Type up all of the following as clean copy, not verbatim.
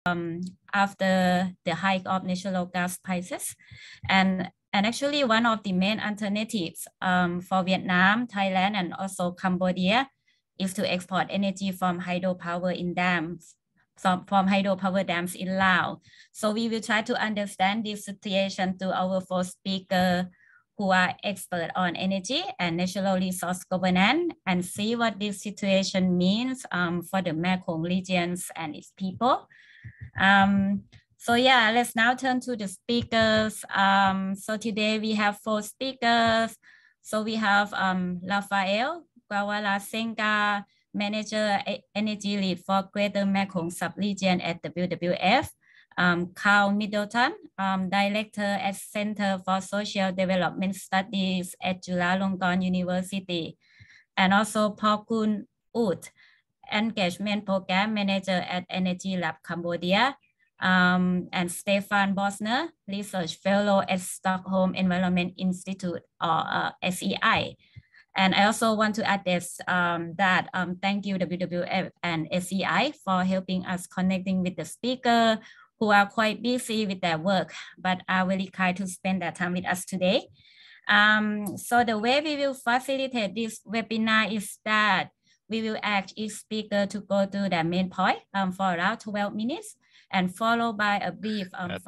after the hike of natural gas prices. And actually one of the main alternatives for Vietnam, Thailand, and also Cambodia is to export energy from hydropower in dams, from hydropower dams in Laos. So we will try to understand this situation to our four speakers who are expert on energy and natural resource governance, and see what this situation means for the Mekong regions and its people. So yeah, let's now turn to the speakers. So today we have four speakers. So we have Rafael Guawala-Senga, Manager Energy Lead for Greater Mekong Subregion at WWF. Carl Middleton, Director at Center for Social Development Studies at Chulalongkorn University. And also Paul Kun Ut, Engagement Program Manager at Energy Lab Cambodia. And Stefan Bosner, Research Fellow at Stockholm Environment Institute, or SEI. And I also want to add this, that thank you WWF and SEI for helping us connecting with the speaker who are quite busy with their work, but are really kind to spend their time with us today. So the way we will facilitate this webinar is that we will ask each speaker to go to their main point for around 12 minutes, and followed by a brief like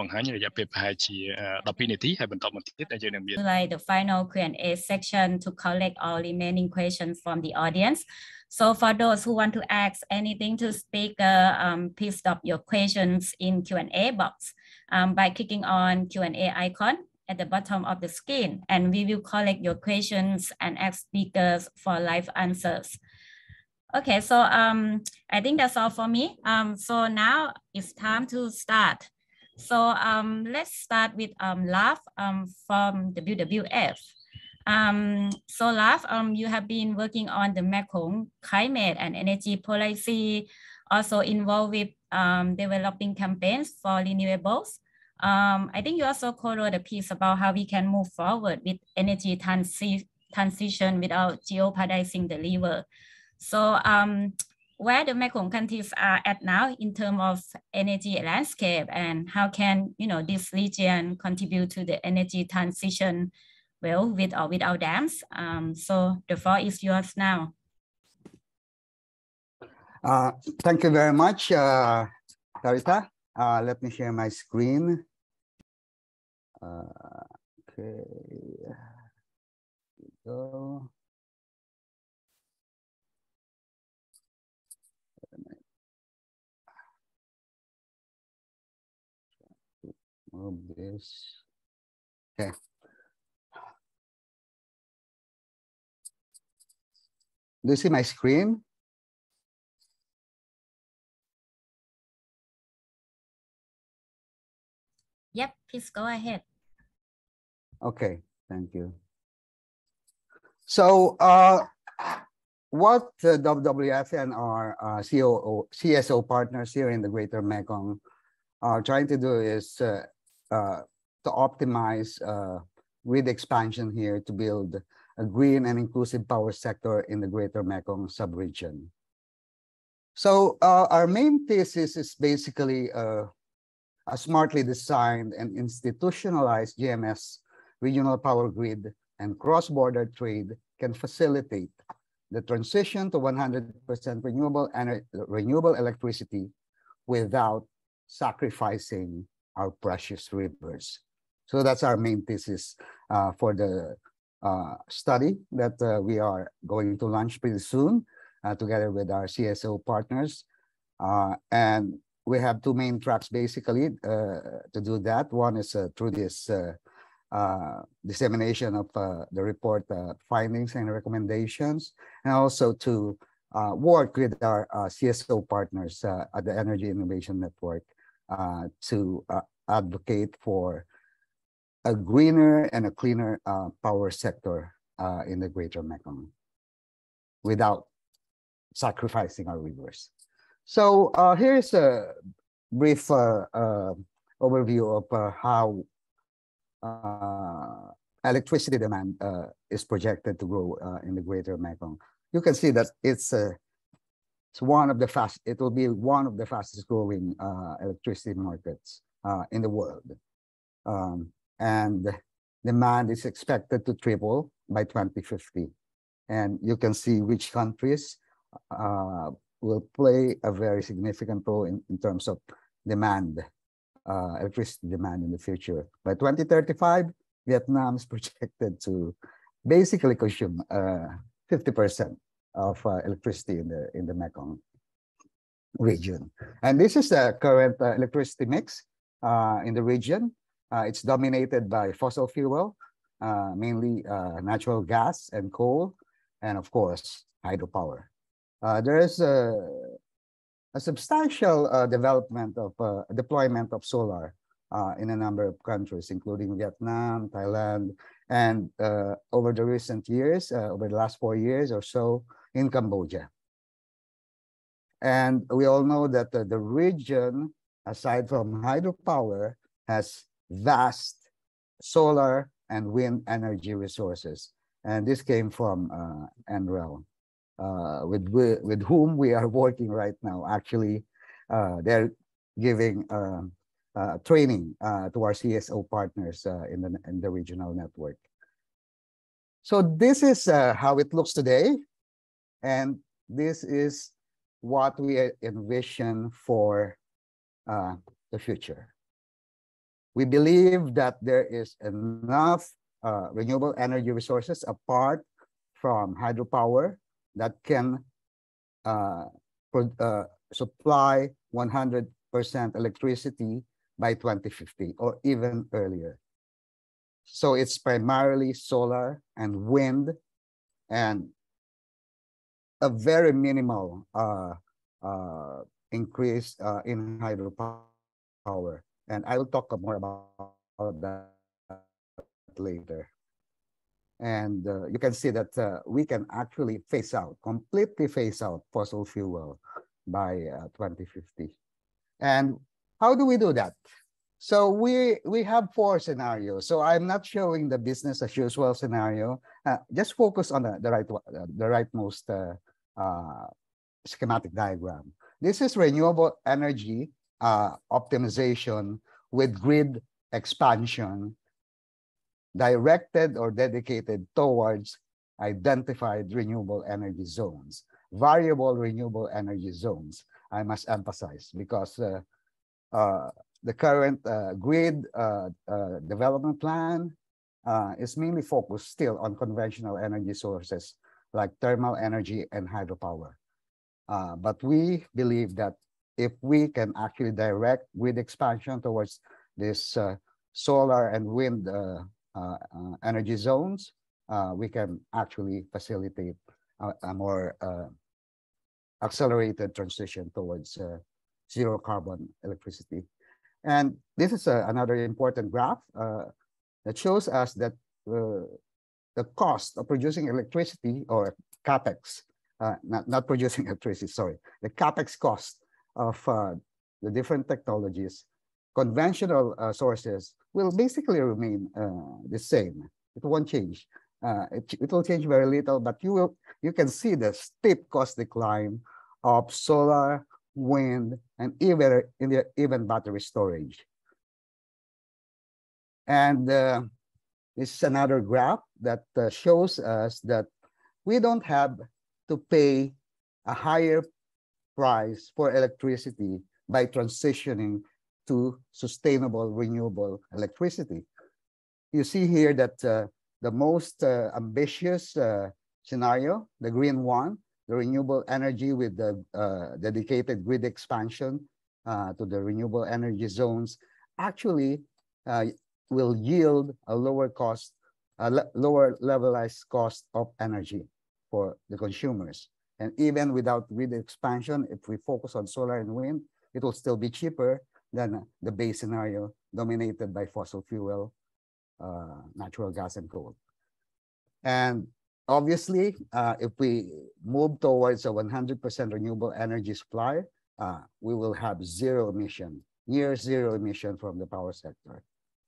the final Q&A section to collect all remaining questions from the audience. So for those who want to ask anything to speaker, please stop your questions in Q&A box by clicking on Q&A icon at the bottom of the screen, and we will collect your questions and ask speakers for live answers. Okay, so I think that's all for me. So now it's time to start. So let's start with Laf from the WWF. So Laf, you have been working on the Mekong climate and energy policy, also involved with developing campaigns for renewables. I think you also co-wrote a piece about how we can move forward with energy transition without jeopardizing the river. So where the Mekong countries are at now in terms of energy landscape, and how can this region contribute to the energy transition, well, with or without dams? So the floor is yours now. Thank you very much, Carita. Let me share my screen. Okay, here we go. Move this. Okay. Do you see my screen? Yep, please go ahead. Okay, thank you. So what the WWF and our CSO partners here in the Greater Mekong are trying to do is to optimize grid expansion here to build a green and inclusive power sector in the Greater Mekong subregion. So our main thesis is basically a smartly designed and institutionalized GMS regional power grid and cross-border trade can facilitate the transition to 100% renewable electricity without sacrificing our precious rivers. So that's our main thesis for the study that we are going to launch pretty soon together with our CSO partners. And we have two main tracks basically to do that. One is through this dissemination of the report findings and recommendations, and also to work with our CSO partners at the Energy Innovation Network to advocate for a greener and a cleaner power sector in the Greater Mekong without sacrificing our rivers. So here's a brief overview of how electricity demand is projected to grow in the Greater Mekong. You can see that it's it will be one of the fastest growing electricity markets in the world. And demand is expected to triple by 2050. And you can see which countries will play a very significant role in terms of demand, electricity demand in the future. By 2035, Vietnam is projected to basically consume 50% of electricity in the Mekong region. And this is the current electricity mix in the region. It's dominated by fossil fuel, mainly natural gas and coal, and of course, hydropower. There is a substantial deployment of solar in a number of countries, including Vietnam, Thailand, and over the recent years, over the last 4 years or so, in Cambodia. And we all know that the region, aside from hydropower, has vast solar and wind energy resources. And this came from NREL, with whom we are working right now. Actually, they're giving training to our CSO partners in the regional network. So this is how it looks today. And this is what we envision for the future. We believe that there is enough renewable energy resources apart from hydropower that can supply 100% electricity by 2050 or even earlier. So it's primarily solar and wind and a very minimal increase in hydropower. And I will talk more about that later. And you can see that we can actually completely phase out fossil fuel by 2050. And how do we do that? So we have 4 scenarios. So I'm not showing the business as usual scenario. Just focus on the rightmost schematic diagram. This is renewable energy optimization with grid expansion directed or dedicated towards identified renewable energy zones, variable renewable energy zones, I must emphasize, because the current grid development plan is mainly focused still on conventional energy sources like thermal energy and hydropower. But we believe that if we can actually direct grid expansion towards this solar and wind energy zones, we can actually facilitate a more accelerated transition towards zero carbon electricity. And this is another important graph that shows us that the cost of producing electricity, or CapEx, not producing electricity, sorry, the CapEx cost of the different technologies, conventional sources will basically remain the same. It won't change. It will change very little, but you can see the steep cost decline of solar, wind, and even battery storage. And this is another graph that shows us that we don't have to pay a higher price for electricity by transitioning to sustainable renewable electricity. You see here that the most ambitious scenario, the green one, the renewable energy with the dedicated grid expansion to the renewable energy zones, actually will yield a lower cost, lower levelized cost of energy for the consumers. And even without grid expansion, if we focus on solar and wind, it will still be cheaper than the base scenario dominated by fossil fuel, natural gas, and coal. And obviously, if we move towards a 100% renewable energy supply, we will have zero emission, near zero emission from the power sector.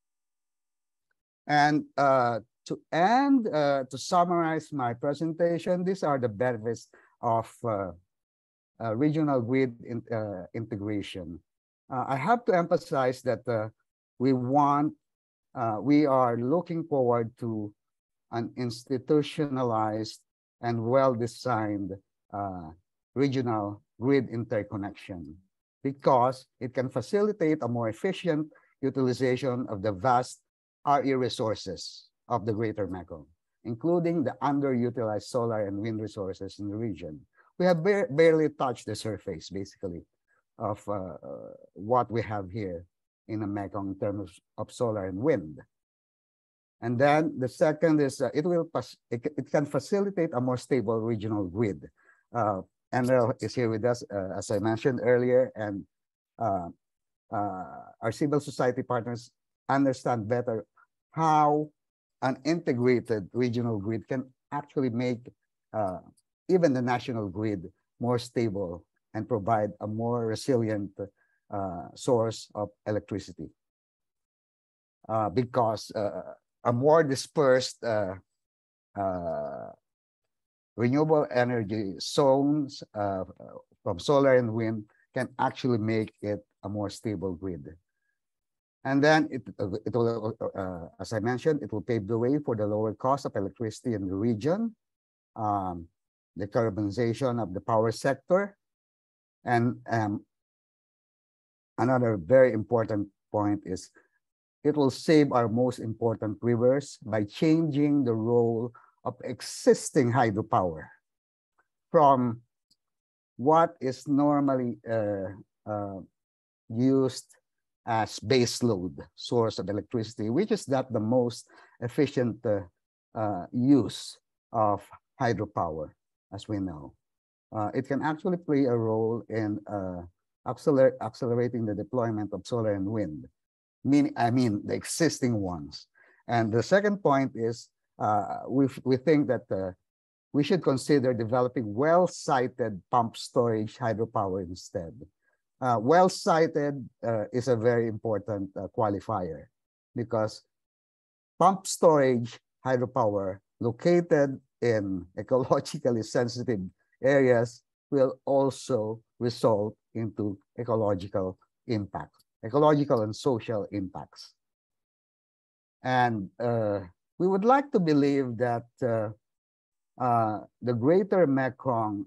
And to end, to summarize my presentation, these are the benefits of regional grid integration. I have to emphasize that we are looking forward to an institutionalized and well-designed regional grid interconnection, because it can facilitate a more efficient utilization of the vast RE resources of the Greater Mekong, including the underutilized solar and wind resources in the region. We have barely touched the surface, basically, of what we have here in the Mekong in terms of solar and wind. And then the second is it can facilitate a more stable regional grid. Enrel is here with us, as I mentioned earlier, and our civil society partners understand better how an integrated regional grid can actually make even the national grid more stable and provide a more resilient source of electricity. Because a more dispersed renewable energy zones from solar and wind can actually make it a more stable grid. And then it will, as I mentioned, it will pave the way for the lower cost of electricity in the region, the carbonization of the power sector, and another very important point is it will save our most important rivers by changing the role of existing hydropower from what is normally used as base load source of electricity, which is not the most efficient use of hydropower, as we know. It can actually play a role in accelerating the deployment of solar and wind, the existing ones. And the second point is we think that we should consider developing well-sited pump storage hydropower instead. Well-sited is a very important qualifier, because pump storage hydropower located in ecologically sensitive areas will also result into ecological and social impacts. And we would like to believe that the Greater Mekong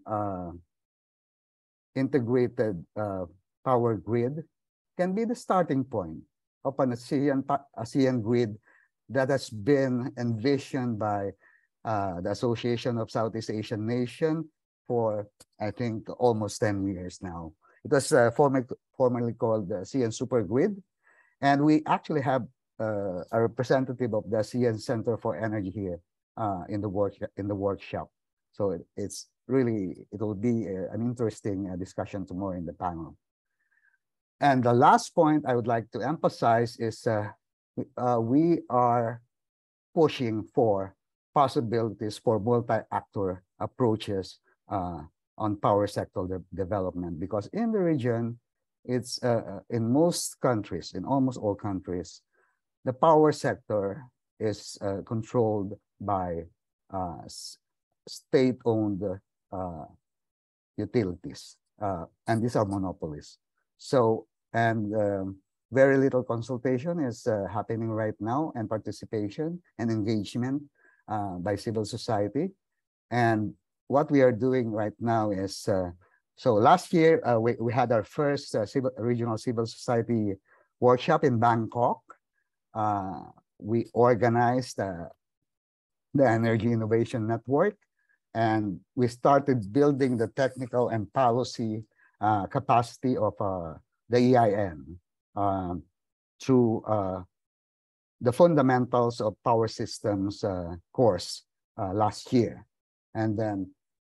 integrated power grid can be the starting point of an ASEAN grid that has been envisioned by the Association of Southeast Asian Nations for, I think, almost 10 years now. It was formerly called the ASEAN Super Grid, and we actually have a representative of the ASEAN Center for Energy here in the workshop. So it will be an interesting discussion tomorrow in the panel. And the last point I would like to emphasize is we are pushing for possibilities for multi-actor approaches on power sector development, because in the region, it's in most countries, in almost all countries, the power sector is controlled by state-owned utilities, and these are monopolies. So, and very little consultation is happening right now, and participation and engagement by civil society. And what we are doing right now is, so last year we had our first regional civil society workshop in Bangkok. We organized the Energy Innovation Network, and we started building the technical and policy capacity of the EIN through the Fundamentals of Power Systems course last year. And then,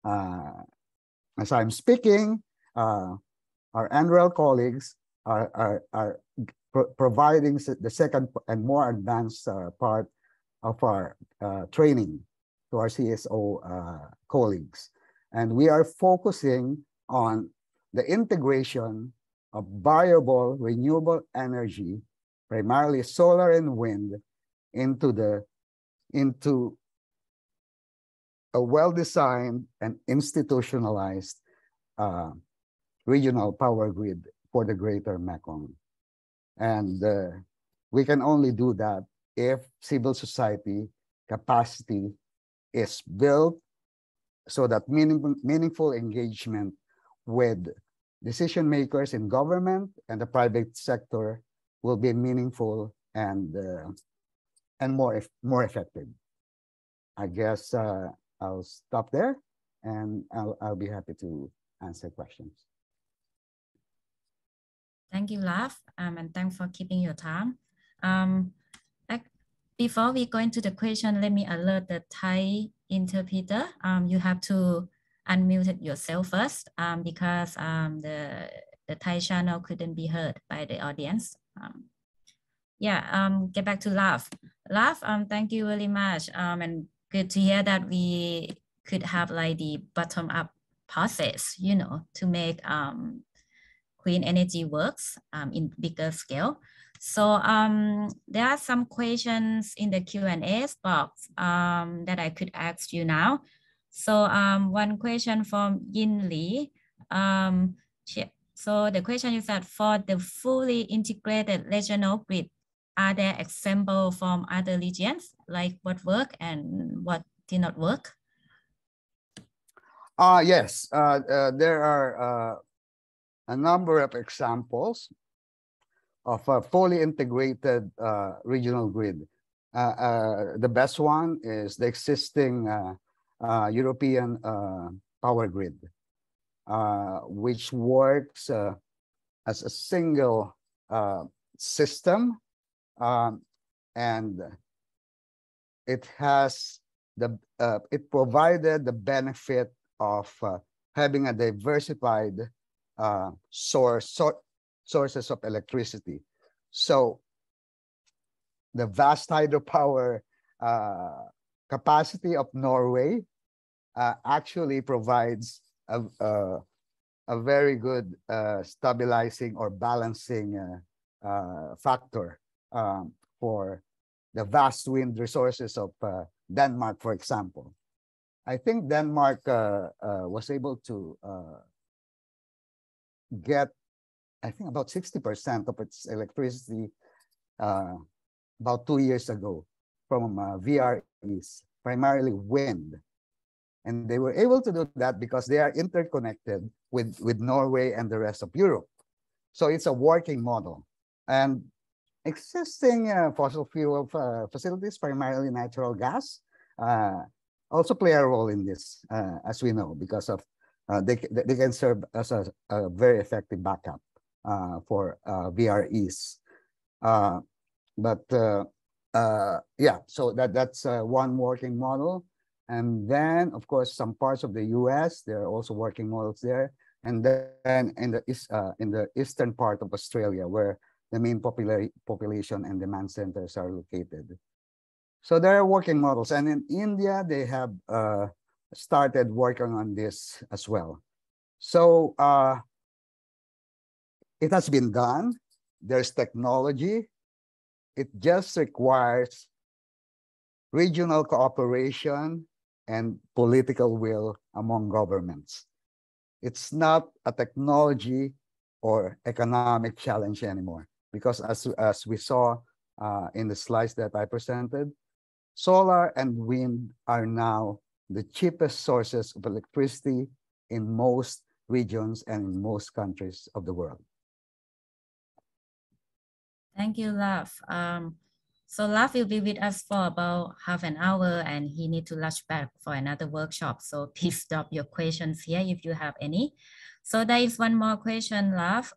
as I'm speaking, our NREL colleagues are providing the second and more advanced part of our training to our CSO colleagues. And we are focusing on the integration of viable renewable energy, primarily solar and wind, into a well-designed and institutionalized regional power grid for the Greater Mekong. And we can only do that if civil society capacity is built so that meaningful engagement with decision makers in government and the private sector will be meaningful and more effective. I guess I'll stop there, and I'll be happy to answer questions. Thank you, Lav, and thanks for keeping your time. Before we go into the question, let me alert the Thai interpreter. You have to unmute yourself first because the Thai channel couldn't be heard by the audience. Get back to Lav. Lav, thank you very much. And good to hear that we could have like the bottom-up process, you know, to make clean energy works in bigger scale. So there are some questions in the Q&A box that I could ask you now. So one question from Yin Lee. So the question is that for the fully integrated regional grid, are there examples from other regions, like what worked and what did not work? Yes, there are a number of examples of a fully integrated regional grid. The best one is the existing European power grid, which works as a single system, and it has it provided the benefit of having a diversified sources of electricity. So the vast hydropower capacity of Norway actually provides a very good stabilizing or balancing factor for the vast wind resources of Denmark, for example. I think Denmark was able to get, I think, about 60% of its electricity about 2 years ago from VREs, primarily wind. And they were able to do that because they are interconnected with Norway and the rest of Europe. So it's a working model. And existing fossil fuel facilities, primarily natural gas, also play a role in this, as we know, because of they can serve as a very effective backup for VREs. Yeah, so that's one working model. And then, of course, some parts of the US, there are also working models there. And then in the eastern part of Australia, where the main population and demand centers are located. So there are working models. And in India, they have started working on this as well. So it has been done. There's technology. It just requires regional cooperation and political will among governments. It's not a technology or economic challenge anymore, because as we saw in the slides that I presented, solar and wind are now the cheapest sources of electricity in most regions and in most countries of the world. Thank you, Lav. So Lav will be with us for about half an hour, and he needs to rush back for another workshop. So please stop your questions here if you have any. So there is one more question, Lav.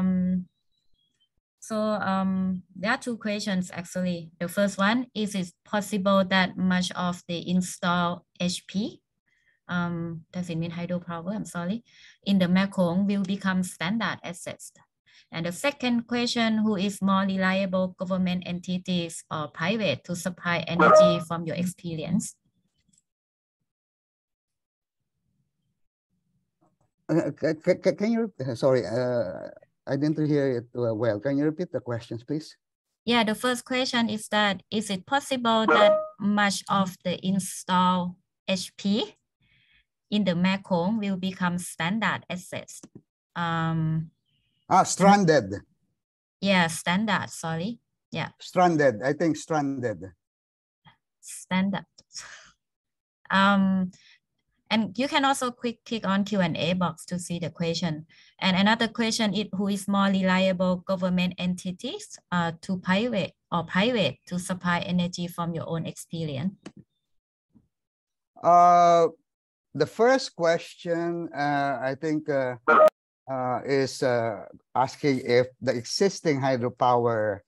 There are two questions actually. The first one is it possible that much of the installed HP, does it mean hydropower? I'm sorry, in the Mekong will become standard assets? And the second question, who is more reliable, government entities or private, to supply energy from your experience? Can you, sorry, I didn't hear it well. Can you repeat the questions, please? Yeah, the first question is that, is it possible that much of the installed HP in the Mekong will become standard assets? Stranded. Yeah, standard, sorry. Yeah. Stranded, I think stranded. Standard. And you can also click on Q&A box to see the question. And another question is, who is more reliable, government entities to private to supply energy from your own experience? The first question, I think, is asking if the existing hydropower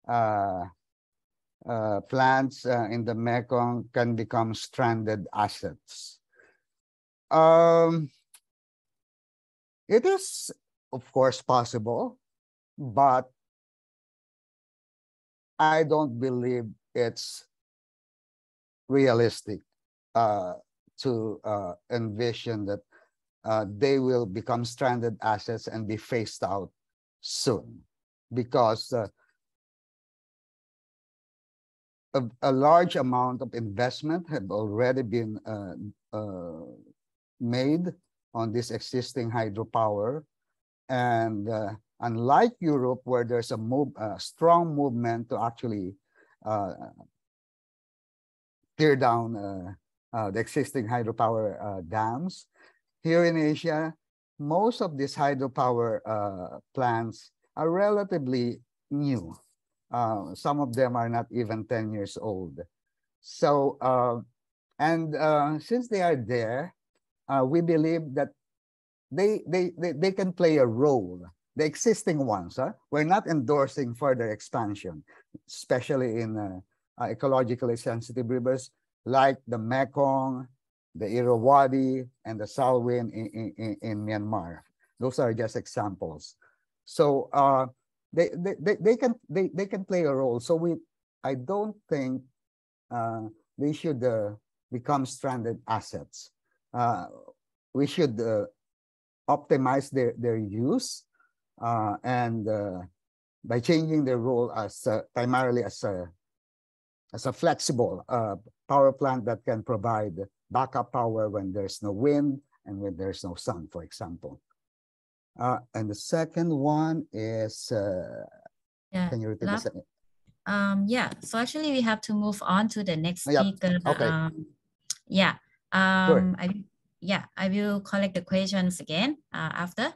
plants in the Mekong can become stranded assets. It is, of course, possible, but I don't believe it's realistic to envision that they will become stranded assets and be phased out soon, because a large amount of investment have already been made on this existing hydropower. And unlike Europe, where there's a strong movement to actually tear down the existing hydropower dams, here in Asia, most of these hydropower plants are relatively new. Some of them are not even 10 years old. So, since they are there, we believe that they can play a role. The existing ones, we're not endorsing further expansion, especially in ecologically sensitive rivers like the Mekong, the Irrawaddy, and the Salween in Myanmar. Those are just examples. So they can play a role. So I don't think they should become stranded assets. We should optimize their use and by changing their role as primarily as a flexible power plant that can provide backup power when there's no wind and when there's no sun, for example. And the second one is, can you repeat the second? Yeah, so actually we have to move on to the next speaker. Yep. Okay. Sure. I will collect the questions again after.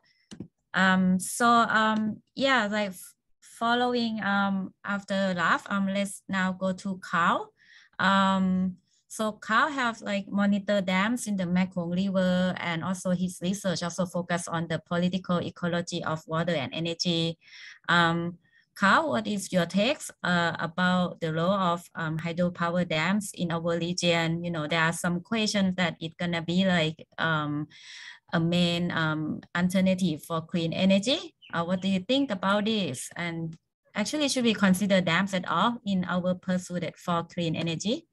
Like following after Ralph, let's now go to Carl. So Carl have like monitor dams in the Mekong River, and also his research also focus on the political ecology of water and energy. Carl, what is your takes about the role of hydropower dams in our region? You know, there are some questions that it's gonna be like a main alternative for clean energy. What do you think about this? And actually, should we consider dams at all in our pursuit for clean energy?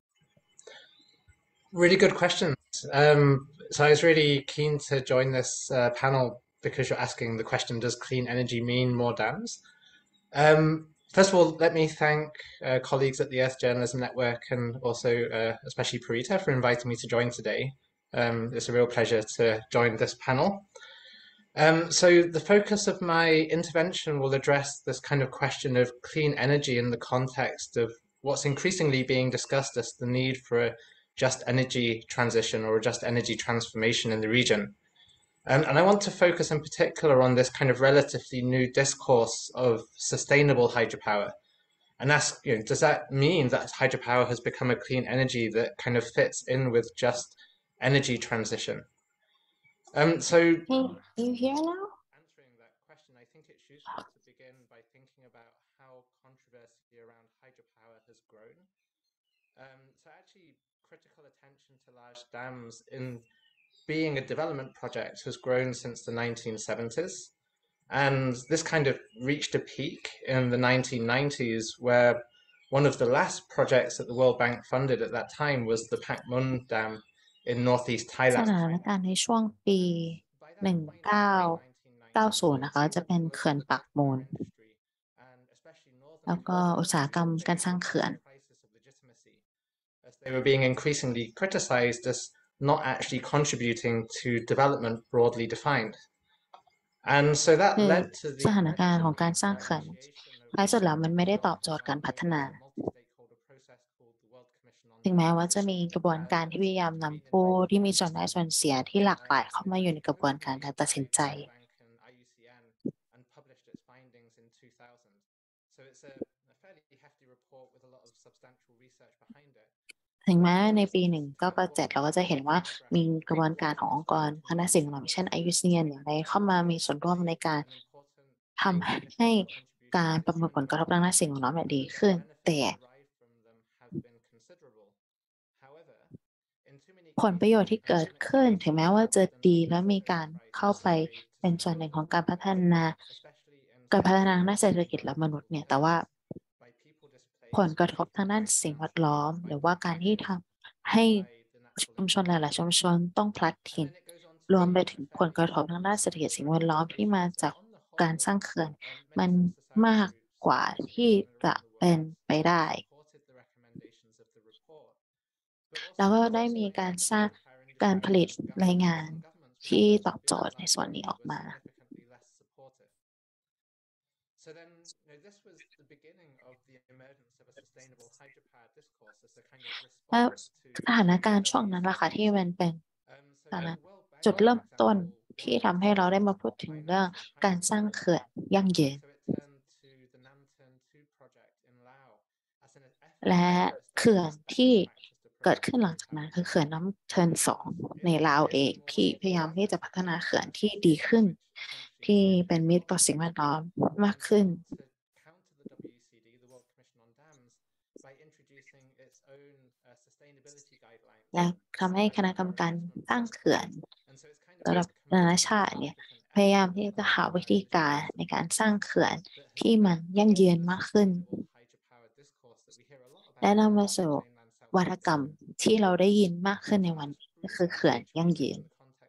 Really good questions. So I was really keen to join this panel because you're asking the question, does clean energy mean more dams? First of all, let me thank colleagues at the Earth Journalism Network and also especially Purita for inviting me to join today. It's a real pleasure to join this panel. So the focus of my intervention will address this kind of question of clean energy in the context of what's increasingly being discussed as the need for a just energy transition or a just energy transformation in the region. And I want to focus in particular on this kind of relatively new discourse of sustainable hydropower and ask, does that mean that hydropower has become a clean energy that kind of fits in with just energy transition? So can you hear now? Answering that question, I think it's useful to begin by thinking about how controversy around hydropower has grown. So actually, critical attention to large dams in being a development project has grown since the 1970s. And this kind of reached a peak in the 1990s, where one of the last projects that the World Bank funded at that time was the Pak Mun Dam in northeast ส Thailand. ถานการณ์ในช่วงปี 1990 นะคะจะเป็นเขื่อนปากมูลแล้วก็อุตสาหกรรมการสร้างเขื่อน As they were being increasingly criticized as not actually contributing to development broadly defined. And so that คือ led to ส the ถานการณ์ของการสร้างเขื่อนท้ายสุดแล้วมันไม่ได้ตอบโจทย์การพัฒนา ถึงแม้ว่าจะมีกระบวนการที่พยายามนำผู้ที่มีส่วนได้ส่วนเสียที่หลากหลายเข้ามาอยู่ในกระบวนการการตัดสินใจ ถึงแม้ในปี 1987 เราก็จะเห็นว่ามีกระบวนการขององค์กรทางด้านสิ่งแวดล้อมเช่น IUCN อย่างไรเข้ามามีส่วนร่วมในการทำให้การประเมินผลกระทบทางด้านสิ่งแวดล้อมดีขึ้น แต่ผลประโยชน์ที่เกิดขึ้นถึงแม้ว่าจะดีและมีการเข้าไปเป็นส่วนหนึ่งของการพัฒนาด้านเศรษฐกิจและมนุษย์เนี่ยแต่ว่าผลกระทบทางด้านสิ่งแวดล้อมหรือว่าการที่ทำให้ชุมชนหลายๆชุมชนต้องพลัดถิ่นรวมไปถึงผลกระทบทางด้านเศรษฐกิจสิ่งแวดล้อมที่มาจากการสร้างเขื่อนมันมากกว่าที่จะเป็นไปได้แล้วก็ได้มีการสร้างการผลิตรายงานที่ตอบโจทย์ในส่วนนี้ออกมาและสถานการณ์ช่วงนั้นล่ะค่ะที่มันเป็นจุดเริ่มต้นที่ทำให้เราได้มาพูดถึงเรื่องการสร้างเขื่อนยั่งยืนและเขื่อนที่เกิดขึ้นหลังจากนั้นคือเขื่อนน้ำเทิน2ในลาวเองที่พยายามที่จะพัฒนาเขื่อนที่ดีขึ้นที่เป็นมิตรต่อสิ่งแวดล้อมมากขึ้นและทำให้คณะกรรมการสร้างเขื่อนระดับนานาชาติเนี่ยพยายามที่จะหาวิธีการในการสร้างเขื่อนที่มันยั่งยืนมากขึ้นและนำมาสู่วาทกรรมที่เราได้ยินมากขึ้นในวันนี้ก็คือเขื่อนยั่งยืน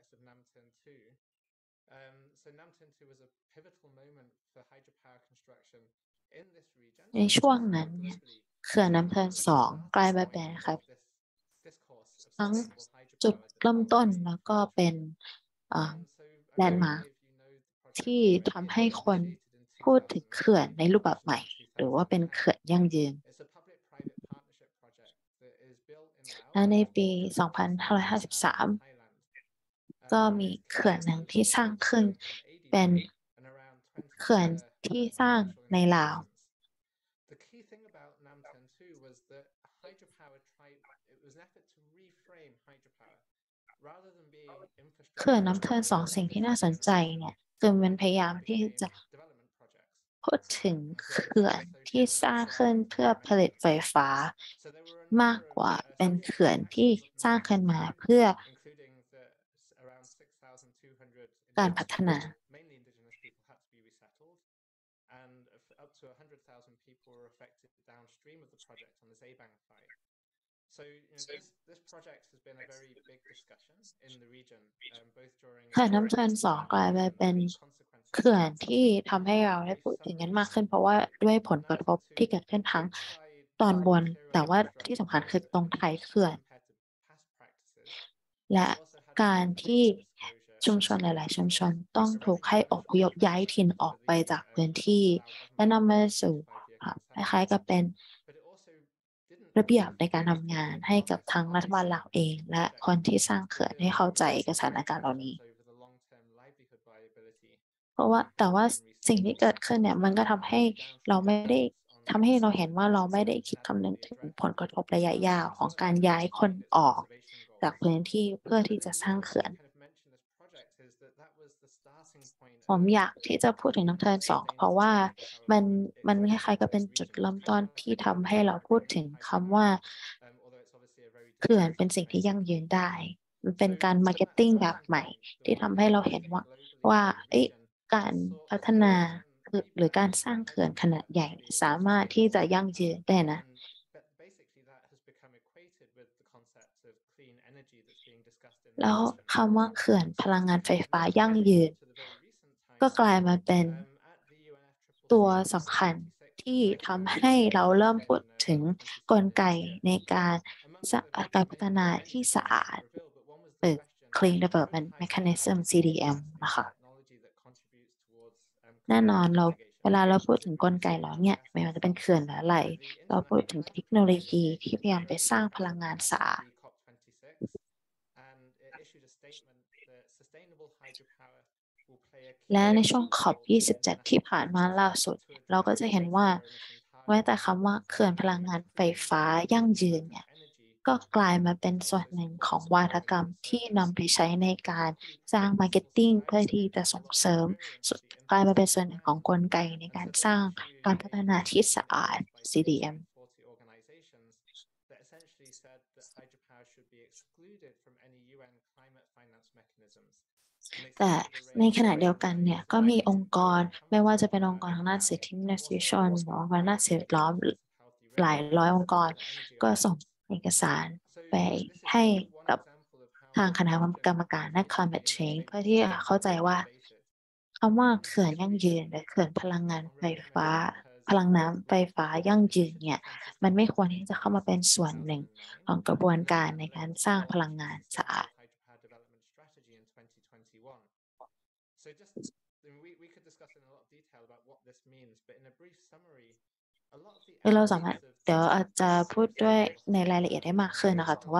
ในช่วงนั้นเนี่ยเขื่อนน้ำเทิน2กลายมาเป็นครับทั้งจุดเริ่มต้นแล้วก็เป็นแลนด์มาร์คที่ทำให้คนพูดถึงเขื่อนในรูปแบบใหม่หรือว่าเป็นเขื่อนยั่งยืนและในปี 2553 ก็มีเขื่อนหนึ่งที่สร้างขึ้นเป็นเขื่อนที่สร้างในลาวเขื่อนน้ำเทิน2สิ่งที่น่าสนใจเนี่ยคือมันพยายามที่จะพูดถึงเขื่อนที่สร้างขึ้นเพื่อผลิตไฟฟ้ามากกว่าเป็นเขื่อนที่สร้างขึ้นมาเพื่อการพัฒนาเขื่อนน้ำเทิน2กลายไปเป็นเขื่อนที่ทำให้เราได้พูดถึงกันมากขึ้นเพราะว่าด้วยผลกระทบที่เกิดขึ้นทั้งตอนบนแต่ว่าที่สำคัญคือตรงท้ายเขื่อนและการที่ชุมชนหลายๆชุมชนต้องถูกให้อพยพย้ายถิ่นออกไปจากพื้นที่และนำมาสู่คล้ายๆกับเป็นระเบียบในการทำงานให้กับทั้งรัฐบาลลาวเองและคนที่สร้างเขื่อนให้เข้าใจสถานการณ์เหล่านี้เพราะว่าแต่ว่าสิ่งที่เกิดขึ้นเนี่ยมันก็ทำให้เราไม่ได้ทำให้เราเห็นว่าเราไม่ได้คิดคำนึงถึงผลกระทบระยะยาวของการย้ายคนออกจากพื้นที่เพื่อที่จะสร้างเขื่อนผมอยากที่จะพูดถึงน้ำเทิน2เพราะว่ามันคล้ายๆกับเป็นจุดเริ่มต้นที่ทำให้เราพูดถึงคำว่าเขื่อนเป็นสิ่งที่ยั่งยืนได้มันเป็นการมาร์เก็ตติ้งแบบใหม่ที่ทำให้เราเห็นว่าการพัฒนาหรือการสร้างเขื่อนขนาดใหญ่สามารถที่จะยั่งยืนได้นะแล้วคำว่าเขื่อนพลังงานไฟฟ้ายั่งยืนก็กลายมาเป็นตัวสำคัญที่ทำให้เราเริ่มพูดถึงกลไกในการพัฒนาที่สะอาดหรือ Clean Development Mechanism CDM นะคะแน่นอนเวลาเราพูดถึงกลไกแล้วเนี่ยไม่ว่าจะเป็นเขื่อนหรืออะไรเราพูดถึงเทคโนโลยีที่พยายามไปสร้างพลังงานสะอาดและในช่วงขอบ 27 ที่ผ่านมาล่าสุดเราก็จะเห็นว่าแม้แต่คำว่าเขื่อนพลังงานไฟฟ้ายั่งยืนเนี่ยก็กลายมาเป็นส่วนหนึ่งของวาทกรรมที่นำไปใช้ในการสร้างมาร์เก็ตติ้งเพื่อที่จะส่งเสริมกลายมาเป็นส่วนหนึ่งของกลไกในการสร้างการพัฒนาที่สะอาด CDM แต่ในขณะเดียวกันเนี่ยก็มีองค์กรไม่ว่าจะเป็นองค์กรทางด้านสิทธิมนุษยชนหรือองค์กรด้านสิ่งแวดล้อมหลายร้อยองค์กรก็ส่งเอกสารไปให้กับทางคณะกรรมการด้าน climate change เพื่อที่จะเข้าใจว่าคำว่าเขื่อนยั่งยืนหรือเขื่อนพลังงานไฟฟ้าพลังน้ำไฟฟ้ายั่งยืนเนี่ยมันไม่ควรที่จะเข้ามาเป็นส่วนหนึ่งของกระบวนการในการสร้างพลังงานสะอาดเราสามารถเดี๋ยวอาจจะพูดด้วยในรายละเอียดได้มากขึ้นนะคะแต่ว่า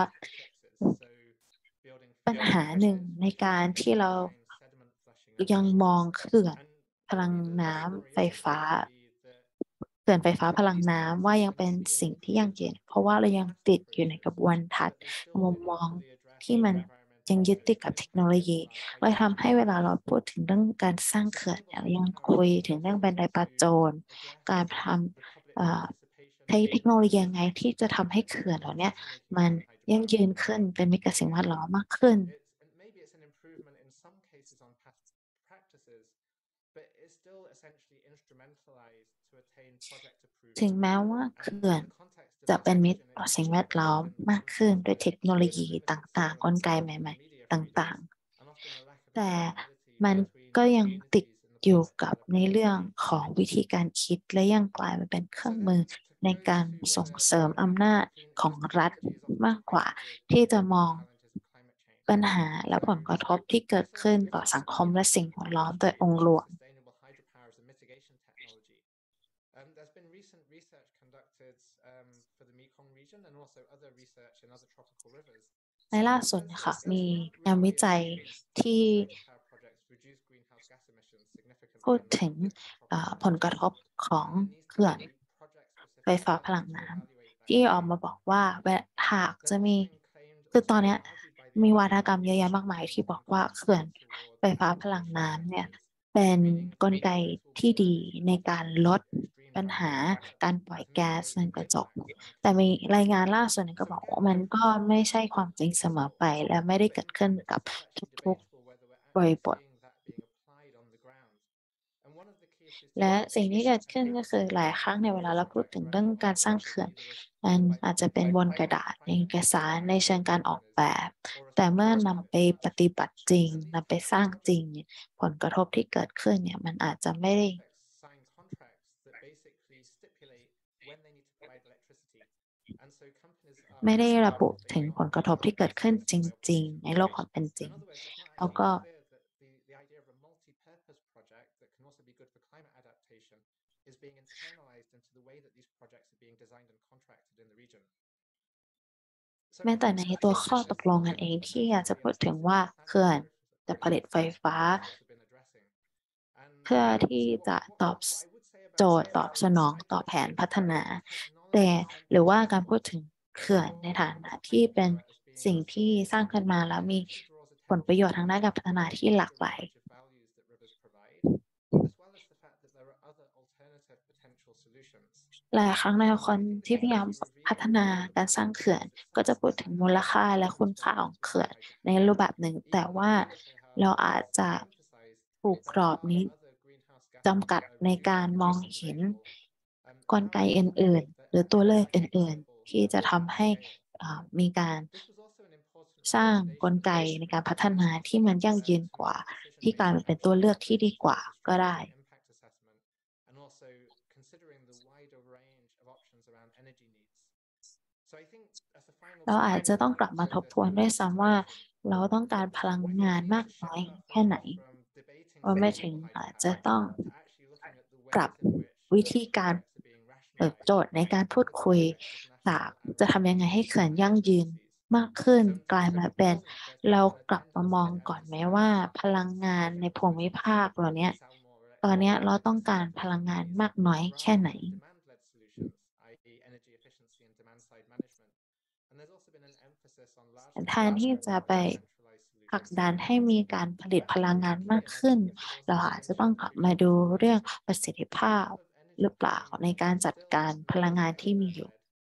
ปัญหาหนึ่งในการที่เรายังมองเขื่อนพลังน้ำไฟฟ้าเขื่อนไฟฟ้าพลังน้ำว่ายังเป็นสิ่งที่ยั่งยืนเพราะว่าเรายังติดอยู่ในกระบวนทัศน์มุมมองที่มันยังยึดติดกับเทคโนโลยีเลยทำให้เวลาเราพูดถึงเรื่องการสร้างเขื่อนเนี่ยเรายังคุยถึงเรื่องบันไดปลาโจรการทำใช้เทคโนโลยียังไงที่จะทำให้เขื่อนเหล่านี้มันยั่งยืนขึ้นเป็นมิตรกับสิ่งแวดล้อมมากขึ้นถึงแม้ว่าเขื่อนจะเป็นมิตรต่อสิ่งแวดล้อมมากขึ้นด้วยเทคโนโลยีต่างๆกลไกใหม่ๆต่างๆแต่มันก็ยังติดอยู่กับในเรื่องของวิธีการคิดและยังกลายมาเป็นเครื่องมือในการส่งเสริมอำนาจของรัฐมากกว่าที่จะมองปัญหาและผลกระทบที่เกิดขึ้นต่อสังคมและสิ่งแวดล้อมโดยองค์รวม There's been recent research conducted for the Mekong region and also other research in other tropical rivers. ในล่าสุดนะคะมีงานวิจัยที่พูดถึงผลกระทบของเขื่อนไฟฟ้าพลังน้ำที่ออกมาบอกว่าหากจะมีคือตอนนี้มีวาทกรรมเยอะแยะมากมายที่บอกว่าเขื่อนไฟฟ้าพลังน้ำเนี่ยเป็นกลไกที่ดีในการลดปัญหาการปล่อยแก๊สเรือนกระจกแต่มีรายงานล่าสุดก็บอกว่ามันก็ไม่ใช่ความจริงเสมอไปและไม่ได้เกิดขึ้นกับทุกๆบริบทและสิ่งที่เกิดขึ้นก็คือหลายครั้งในเวลาเราพูดถึงเรื่องการสร้างเขื่อนมันอาจจะเป็นบนกระดาษในเอกสารในเชิงการออกแบบแต่เมื่อนำไปปฏิบัติจริงนำไปสร้างจริงผลกระทบที่เกิดขึ้นเนี่ยมันอาจจะไม่ได้ระบุถึงผลกระทบที่เกิดขึ้นจริงๆในโลกความเป็นจริงแล้วก็แม้แต่ในตัวข้อตกลงกันเองที่อาจจะพูดถึงว่าเขื่อนจะผลิตไฟฟ้าเพื่อที่จะตอบโจทย์ตอบสนองต่อแผนพัฒนาแต่หรือว่าการพูดถึงเขื่อนในฐานะที่เป็นสิ่งที่สร้างขึ้นมาแล้วมีผลประโยชน์ทางด้านการพัฒนาที่หลากหลายหลายครั้งในคนที่พยายามพัฒนาการสร้างเขื่อนก็จะพูดถึงมูลค่าและคุณค่าของเขื่อนในรูปแบบหนึ่งแต่ว่าเราอาจจะถูกกรอบนี้จำกัดในการมองเห็นกลไกอื่นๆหรือตัวเลือกอื่นๆที่จะทำให้มีการสร้างกลไกในการพัฒนาที่มันยั่งยืนกว่าที่การเป็นตัวเลือกที่ดีกว่าก็ได้เราอาจจะต้องกลับมาทบทวนด้วยซ้ำว่าเราต้องการพลังงานมากน้อยแค่ไหนว่าไม่ถึงอาจจะต้องปรับวิธีการโจทย์ในการพูดคุยจากจะทำยังไงให้เขื่อนยั่งยืนมากขึ้นกลายมาเป็นเรากลับมามองก่อนไหมว่าพลังงานในภูมิภาคเราเนี้ยตอนเนี้ยเราต้องการพลังงานมากน้อยแค่ไหนแทนที่จะไปผลักดันให้มีการผลิตพลังงานมากขึ้นเราอาจจะต้องกลับมาดูเรื่องประสิทธิภาพหรือเปล่าในการจัดการพลังงานที่มีอยู่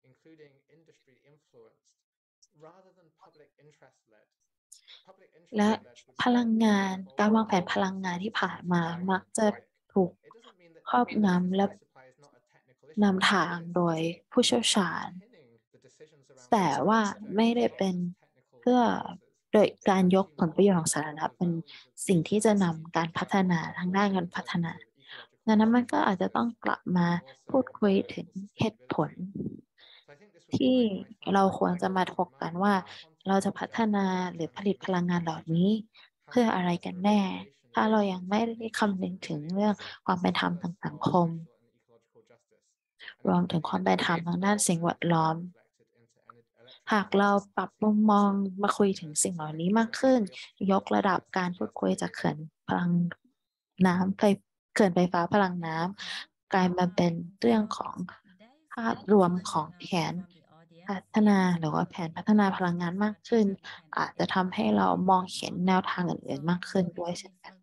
และพลังงานการวางแผนพลังงานที่ผ่านมามักจะถูกครอบงำและนำทางโดยผู้เชี่ยวชาญแต่ว่าไม่ได้เป็นเพื่อโดยการยกผลประโยชน์ของสาธารณะเป็นสิ่งที่จะนำการพัฒนาทางด้านการพัฒนาดังนั้นมันก็อาจจะต้องกลับมาพูดคุยถึงเหตุผลที่เราควรจะมาถกกันว่าเราจะพัฒนาหรือผลิตพลังงานเหล่านี้เพื่ออะไรกันแน่ ถ้าเรายังไม่ได้คำนึงถึงเรื่องความเป็นธรรมทางสังคมรวมถึงความเป็นธรรมทางด้านสิ่งแวดล้อมหากเราปรับมุมมองมาคุยถึงสิ่งเหล่านี้มากขึ้นยกระดับการพูดคุยจากเขื่อนพลังน้ำเขื่อนไฟฟ้าพลังน้ำกลายมาเป็นเรื่องของภาพรวมของแผนพัฒนาหรือว่าแผนพัฒนาพลังงานมากขึ้นอาจจะทำให้เรามองเห็นแนวทางอื่นๆมากขึ้นด้วยเช่นกัน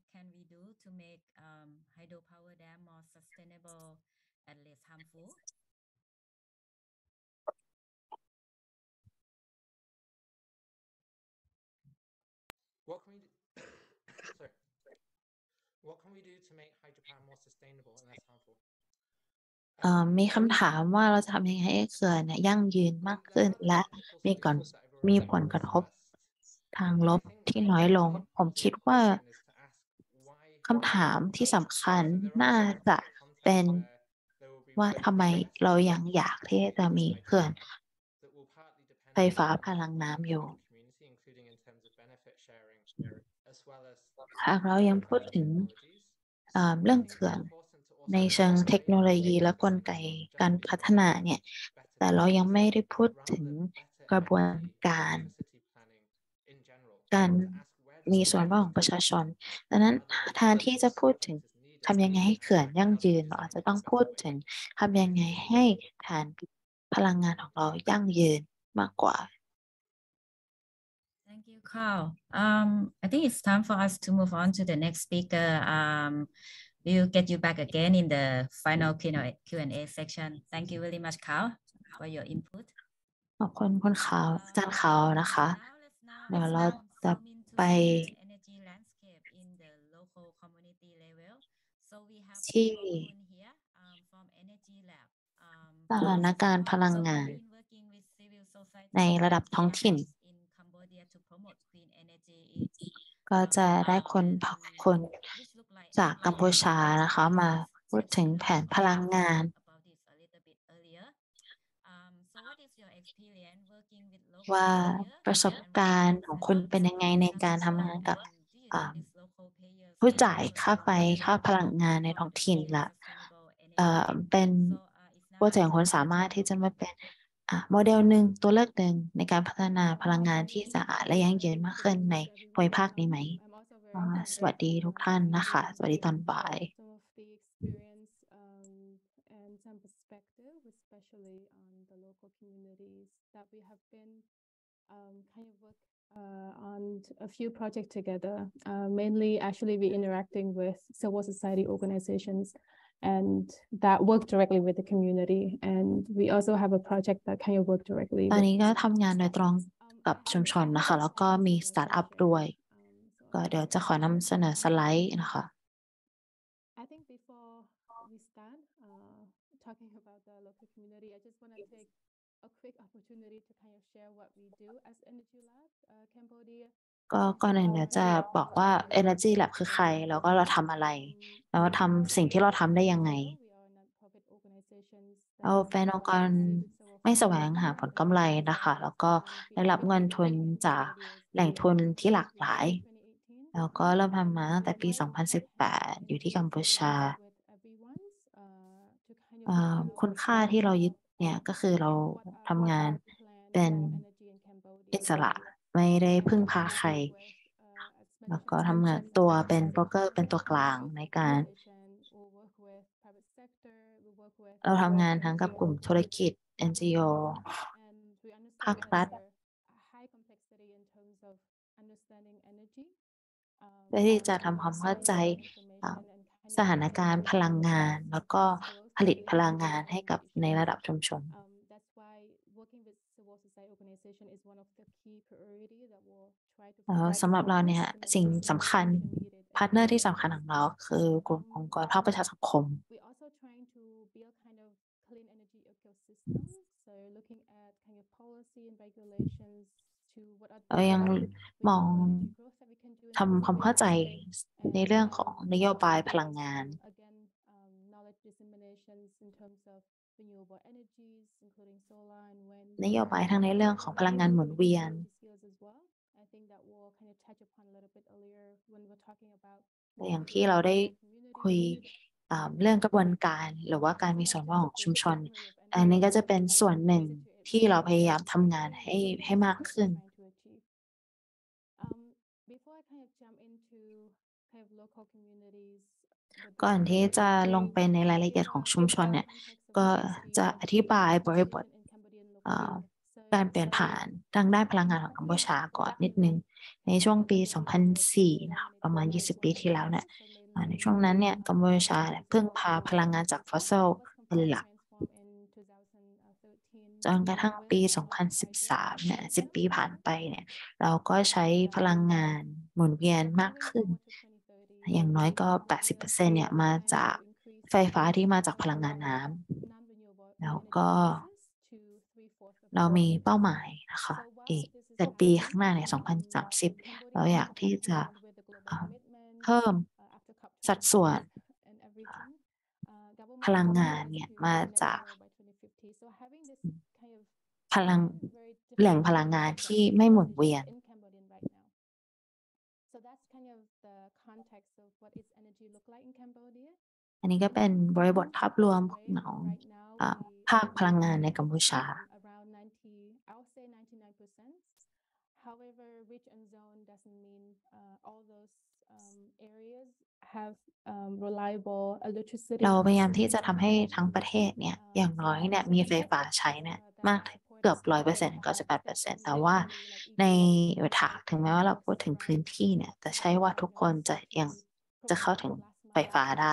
What can we do? Sorry. What can we do to make hydropower more sustainable and less harmful? มีคำถามว่าเราจะทำยังไงให้เขื่อนเนี่ยยั่งยืนมากขึ้นและมีผลกระทบทางลบที่น้อยลงผมคิดว่าคำถามที่สำคัญน่าจะเป็นว่าทำไมเรายังอยากที่จะมีเขื่อนไฟฟ้าพลังน้ำอยู่หากเรายังพูดถึงเรื่องเขื่อนในเชิงเทคโนโลยีและกลไกการพัฒนาเนี่ยแต่เรายังไม่ได้พูดถึงกระบวนการมีส่วนร่วมของประชาชนดังนั้นแทนที่จะพูดถึงทำยังไงให้เขื่อนยั่งยืนเราอาจจะต้องพูดถึงทำยังไงให้ฐานพลังงานของเรายั่งยืนมากกว่า Thank you, Carl. I think it's time for us to move on to the next speaker. We'll get you back again in the final Q&A section. Thank you very much, Carl, for your input. ขอบคุณคุณขาวอาจารย์ขาวนะคะเดี๋ยวเราจะไปที่สถานการณ์พลังงานในระดับท้องถิ่นก็จะได้คนจากกัมพูชานะคะมาพูดถึงแผนพลังงานว่าประสบการณ์ของคุณเป็นยังไงในการทำงานกับผู้จ่ายค่าไฟค่าพลังงานในท้องถิ่นละเป็นโปรเจกต์ของคนสามารถที่จะมาเป็นโมเดลหนึ่งตัวเลือกหนึ่งในการพัฒนาพลังงานที่สะอาดและยั่งยืนมากขึ้นในภูมิภาคนี้ไหมสวัสดีทุกท่านนะคะสวัสดีตอนบ่าย some perspective, especially on the local communities that we have been kind of work on a few projects together. Mainly, actually, we're interacting with civil society organizations and that work directly with the community. And we also have a project that kind of work directly. ตอนนี้ก็ทำงานโดยตรงกับชุมชนนะคะแล้วก็มีสตาร์ทอัพด้วยก็เดี๋ยวจะขอนำเสนอสไลด์นะคะ I think before we start talking about the local community, I just want to take a quick opportunity to kind of share what we do as Energy Lab Cambodia. ก็ก่อนอื่นเดี๋ยวจะบอกว่า Energy Lab คือใครแล้วก็เราทำอะไรแล้วทำสิ่งที่เราทำได้ยังไงเราเป็นองค์กรไม่แสวงหาผลกำไรนะคะแล้วก็ได้รับเงินทุนจากแหล่งทุนที่หลากหลายแล้วก็เริ่มทำมาตั้งแต่ปี 2018 อยู่ที่กัมพูชาคุณค่าที่เรายึดเนี่ยก็คือเราทำงานเป็นอิสระไม่ได้พึ่งพาใครแล้วก็ทำงานตัวเป็นโบรกเกอร์เป็นตัวกลางในการเราทำงานทั้งกับกลุ่มธุรกิจ NGO ภาครัฐเพื่อที่จะทำความเข้าใจสถานการณ์พลังงานแล้วก็ผลิตพลังงานให้กับในระดับชุมชนสำหรับเราเนี่ยสิ่งสำคัญพาร์ทเนอร์ที่สำคัญของเราคือกลุ่มองค์กรภาคประชาสังคมเรายังมองทำความเข้าใจในเรื่องของนโยบายพลังงานนโยบายทั้งในเรื่องของพลังงานหมุนเวียนอย่างที่เราได้คุยเรื่องกระบวนการหรือว่าการมีส่วนร่วมของชุมชนอันนี้ก็จะเป็นส่วนหนึ่งที่เราพยายามทำงานให้มากขึ้นก่อนที่จะลงไปในรายละเอียดของชุมชนเนี่ยก็จะอธิบายบริบทการเปลี่ยนผ่านทางด้านพลังงานของกัมพูชาก่อนนิดนึงในช่วงปี 2004 นะคะประมาณ 20 ปีที่แล้วเนี่ยในช่วงนั้นเนี่ยกัมพูชาพึ่งพาพลังงานจากฟอสซิลเป็นหลักจนกระทั่งปี 2013 เนี่ย 10 ปีผ่านไปเนี่ยเราก็ใช้พลังงานหมุนเวียนมากขึ้นอย่างน้อยก็ 80% เนี่ยมาจากไฟฟ้าที่มาจากพลังงานน้ำแล้วก็เรามีเป้าหมายนะคะอีก7 ปีข้างหน้าใน 2030 เราอยากที่จะเพิ่มสัดส่วนพลังงานเนี่ยมาจากแหล่งพลังงานที่ไม่หมุนเวียนอันนี้ก็เป็นบริบทภาพรวมของภาคพลังงานในกัมพูชาเราพยายามที่จะทำให้ทั้งประเทศเนี่ยอย่างน้อยเนี่ยมีไฟฟ้าใช้เนี่ยมากเกือบ 100% 98% แต่ว่าในถึงแม้ว่าเราพูดถึงพื้นที่เนี่ยแต่ใช่ว่าทุกคนจะเข้าถึงไฟฟ้าได้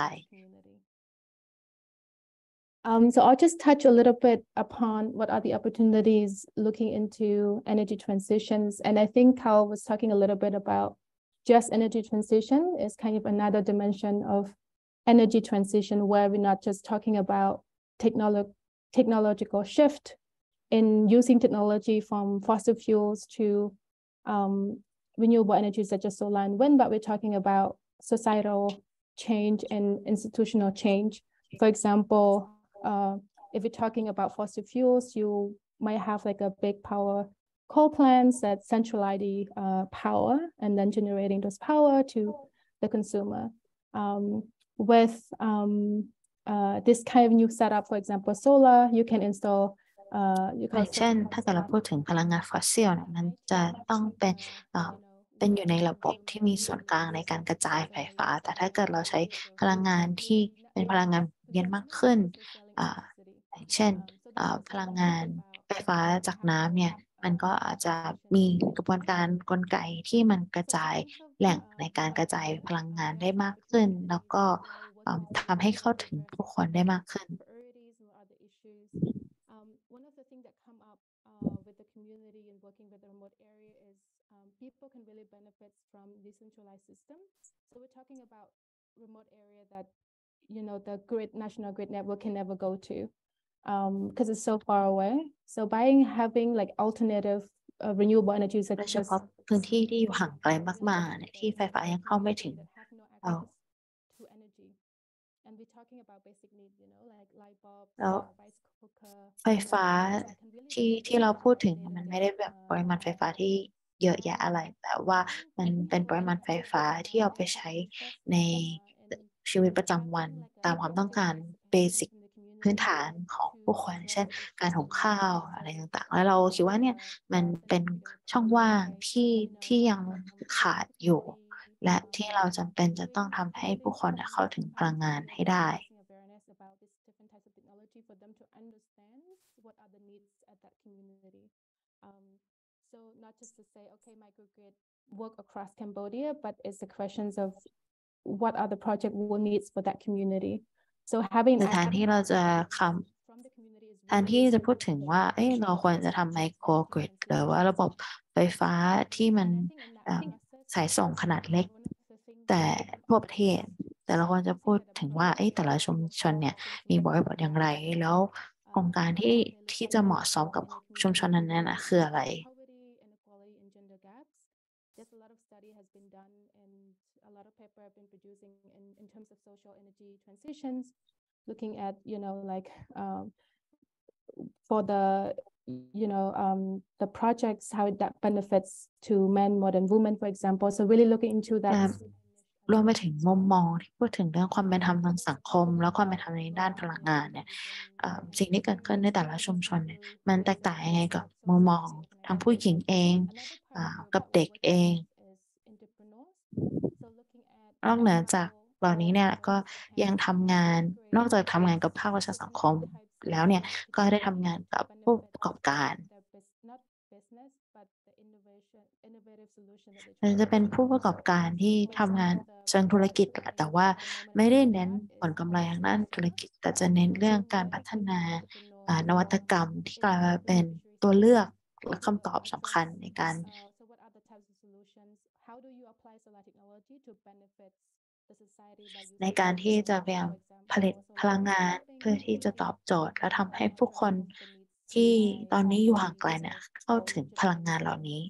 So I'll just touch a little bit upon what are the opportunities looking into energy transitions. And I think Carl was talking a little bit about just energy transition is kind of another dimension of energy transition where we're not just talking about technological shift in using technology from fossil fuels to renewable energies such as solar and wind, but we're talking about societal change and institutional change. For example, if you're talking about fossil fuels, you might have like a big power coal plants that centralize the power and then generating those power to the consumer. With this kind of new setup, for example, solar, you can install อย่างเช่นถ้าเกิดเราพูดถึงพลังงานฟอสซิลเนี่ยมันจะต้องเป็นอยู่ในระบบที่มีส่วนกลางในการกระจายไฟฟ้าแต่ถ้าเกิดเราใช้พลังงานที่เป็นพลังงานเวียนมากขึ้นอย่างเช่นพลังงานไฟฟ้าจากน้ำเนี่ยมันก็อาจจะมีกระบวนการกลไกที่มันกระจายแหล่งในการกระจายพลังงานได้มากขึ้นแล้วก็ทำให้เข้าถึงผู้คนได้มากขึ้น One of the things that come up with the community and working with the remote area is people can really benefit from decentralized systems. So we're talking about remote area that the national grid network can never go to because it's so far away. So by having like alternative renewable energy such as เฉพาะพื้นที่ที่อยู่ห่างไกลมากๆเนี่ยที่ไฟฟ้ายังเข้าไม่ถึงแล้วไฟฟ้าที่เราพูดถึงมันไม่ได้แบบปริมาณไฟฟ้าที่เยอะแยะอะไรแต่ว่ามันเป็นปริมาณไฟฟ้าที่เอาไปใช้ในชีวิตประจำวันตามความต้องการเบสิกพื้นฐานของผู้คนเช่นการหุงข้าวอะไรต่างๆแล้วเราคิดว่าเนี่ยมันเป็นช่องว่างที่ยังขาดอยู่และที่เราจำเป็นจะต้องทำให้ผู้คนเข้าถึงพลังงานให้ได้ So not just to say, okay, microgrid work across Cambodia, but it's the questions of what are the project will needs for that community. So having แทนที่เราจะแทนที่จะพูดถึงว่าเราควรจะทำไมโครกริดหรือว่าระบบไฟฟ้าที่มันสายส่งขนาดเล็กแต่ทั่วประเทศแต่เราควรจะพูดถึงว่าแต่ละชุมชนเนี่ยมีบริบทอย่างไรแล้วโครงการที่จะเหมาะสมกับชุมชนนั้นๆคืออะไร There's a lot of study has been done and a lot of paper have been producing in terms of social energy transitions, looking at, like for the projects, how that benefits to men more than women, for example. So really looking into that. รวมไปถึงมุมมองที่พูดถึงเรื่องความเป็นธรรมทางสังคมแล้วความเป็นธรรมในด้านพลังงานเนี่ยสิ่งที่เกิดขึ้นในแต่ละชุมชนเนี่ยมันแตกต่างยังไงกับมุมมองทั้งผู้หญิงเองกับเด็กเองนอกเหนือจากเหล่านี้เนี่ยก็ยังทำงานนอกจากทำงานกับภาคประชาสังคมแล้วเนี่ยก็ได้ทำงานกับผู้ประกอบการจะเป็นผู้ประกอบการที่ทำงานเชิงธุรกิจแต่ว่าไม่ได้เน้นผลกำไรทางด้านธุรกิจแต่จะเน้นเรื่องการพัฒนานวัตกรรมที่กลายมาเป็นตัวเลือกและคำตอบสำคัญในการที่จะพยายามผลิตพลังงานเพื่อที่จะตอบโจทย์และทำให้ผู้คนที่ตอนนี้อยู่ห่างไกลเนี่ยเข้าถึงพลังงานเหล่านี้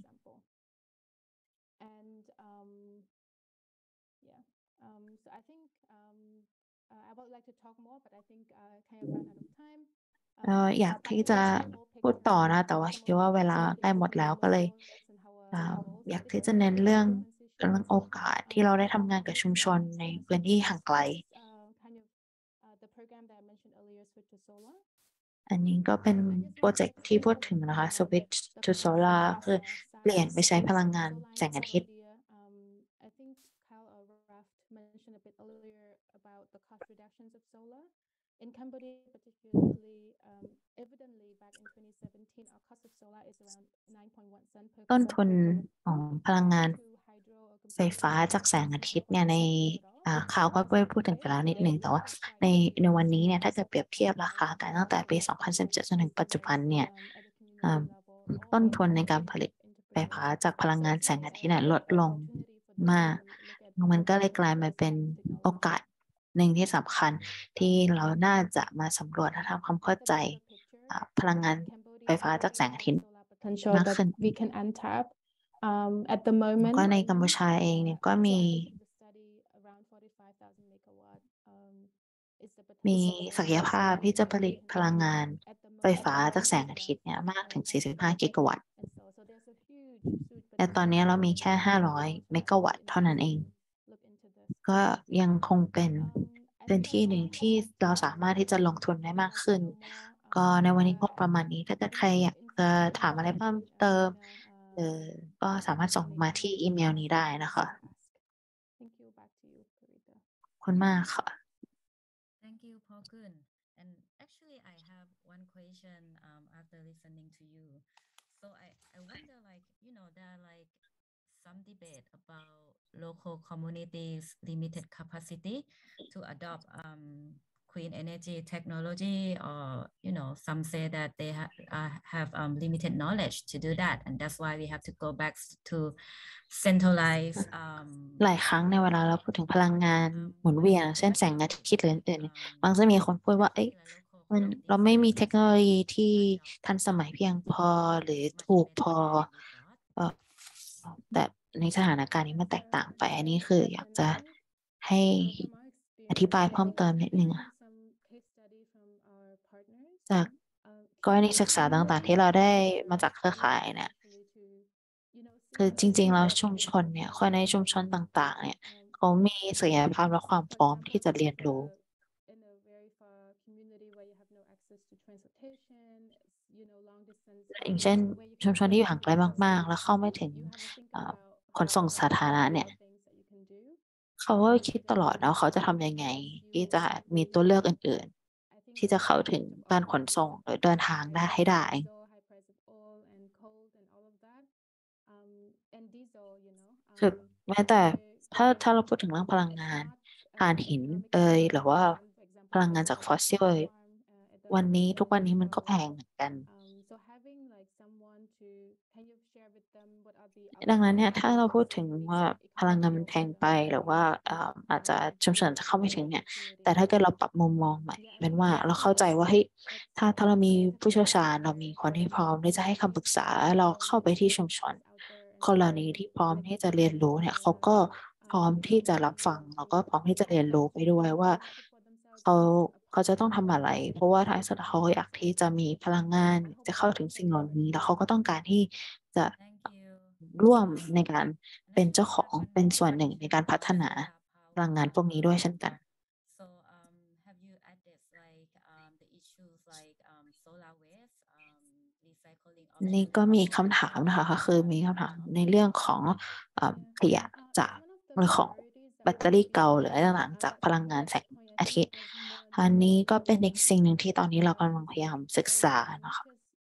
So I think I would like to talk more, but I think kind of run out of time. อยากที่จะพูดต่อนะแต่ว่าคิดว่าเวลาใกล้หมดแล้วก็เลยอยากที่จะเน้นเรื่องโอกาสที่เราได้ทำงานกับชุมชนในพื้นที่ห่างไกลอันนี้ก็เป็นโปรเจกต์ที่พูดถึงนะคะ Switch to Solar คือเปลี่ยนไปใช้พลังงานแสงอาทิตย์ mentioned a bit earlier about the cost reductions of solar. In Cambodia, particularly, evidently back in 2017, our cost of solar is around 9.1 cents per ต้นทุนของพลังงานไฟฟ้าจากแสงอาทิตย์เนี่ยในข่าวก็ได้พูดถึงไปแล้วนิดนึงแต่ว่าในวันนี้เนี่ยถ้าเกิดเปรียบเทียบราคากันตั้งแต่ปี 2017 จนถึงปัจจุบันเนี่ยต้นทุนในการผลิตไฟฟ้าจากพลังงานแสงอาทิตย์เนี่ยลดลงมากมันก็เลยกลายมาเป็นโอกาสหนึ่งที่สำคัญที่เราน่าจะมาสำรวจและทำความเข้าใจพลังงานไฟฟ้าจากแสงอาทิตย์มากขึ้นก็ในกัมพูชาเองเนี่ยก็มีศักยภาพที่จะผลิตพลังงานไฟฟ้าจากแสงอาทิตย์เนี่ยมากถึง45กิกะวัตต์แต่ตอนนี้เรามีแค่500เมกะวัตต์เท่านั้นเองก็ยังคงเป็นพื้นที่หนึ่งที่เราสามารถที่จะลงทุนได้มากขึ้นก็ในวันนี้ก็ประมาณนี้ถ้าเกิดใครอยากจะถามอะไรเพิ่มเติมก็สามารถส่งมาที่อีเมลนี้ได้นะคะขอบคุณมากค่ะ Thank you, Pokun. And actually, I have one question after listening to you. So I wonder, there are some debate about local communities' limited capacity to adopt clean energy technology, or some say that they have limited knowledge to do that, and that's why we have to go back to centralize หลายครั้งในเวลาเราพูดถึงพลังงานหมุนเวียนเช่นแสงอาทิตย์หรืออื่นๆมักจะมีคนพูดว่าเราไม่มีเทคโนโลยีที่ทันสมัยเพียงพอหรือถูกพอแต่ในสถานการณ์นี้มันแตกต่างไปอันนี้คืออยากจะให้อธิบายเพิ่มเติมนิดนึงจากกรณีศึกษาต่างๆที่เราได้มาจากเครือข่ายเนี่ยคือจริงๆแล้วชุมชนเนี่ยคนในชุมชนต่างๆเนี่ยเขามีศักยภาพและความพร้อมที่จะเรียนรู้อย่างเช่นชุมชนที่อยู่ห่างไกลมากๆแล้วเข้าไม่ถึงขนส่งสาธารณะเนี่ยเขาก็คิดตลอดแล้วเขาจะทำยังไงที่จะมีตัวเลือกอื่นๆที่จะเข้าถึงการขนส่งหรือเดินทางได้ให้ได้คือแม้แต่ถ้าเราพูดถึงเรื่องพลังงานถ่านหินหรือว่าพลังงานจากฟอสซิลทุกวันนี้มันก็แพงเหมือนกันดังนั้นเนี่ยถ้าเราพูดถึงว่าพลังงานมันแพงไปหรือว่าอาจจะชุมชนจะเข้าไม่ถึงเนี่ยแต่ถ้าเกิดเราปรับมุมมองใหม่เป็นว่าเราเข้าใจว่าเฮ้ยถ้าเรามีผู้เชี่ยวชาญเรามีคนที่พร้อมที่จะให้คำปรึกษาเราเข้าไปที่ชุมชนคนเหล่านี้ที่พร้อมที่จะเรียนรู้เนี่ยเขาก็พร้อมที่จะรับฟังแล้วก็พร้อมที่จะเรียนรู้ไปด้วยว่าเขาเขาจะต้องทำอะไรเพราะว่าท้ายสุดเขาอยากที่จะมีพลังงานจะเข้าถึงสิ่งเหล่านี้แล้วเขาก็ต้องการที่จะร่วมในการเป็นเจ้าของเป็นส่วนหนึ่งในการพัฒนาพลังงานพวกนี้ด้วยเช่นกัน have you addressed like the issues like solar waste recycling of นี่ก็มีคำถามนะคะก็คือมีคำถามในเรื่องของขยะจากหรือของแบตเตอรี่เก่าหรืออะไรต่างๆจากพลังงานแสงอาทิตย์อันนี้ก็เป็นอีกสิ่งหนึ่งที่ตอนนี้เรากำลังพยายามศึกษานะคะ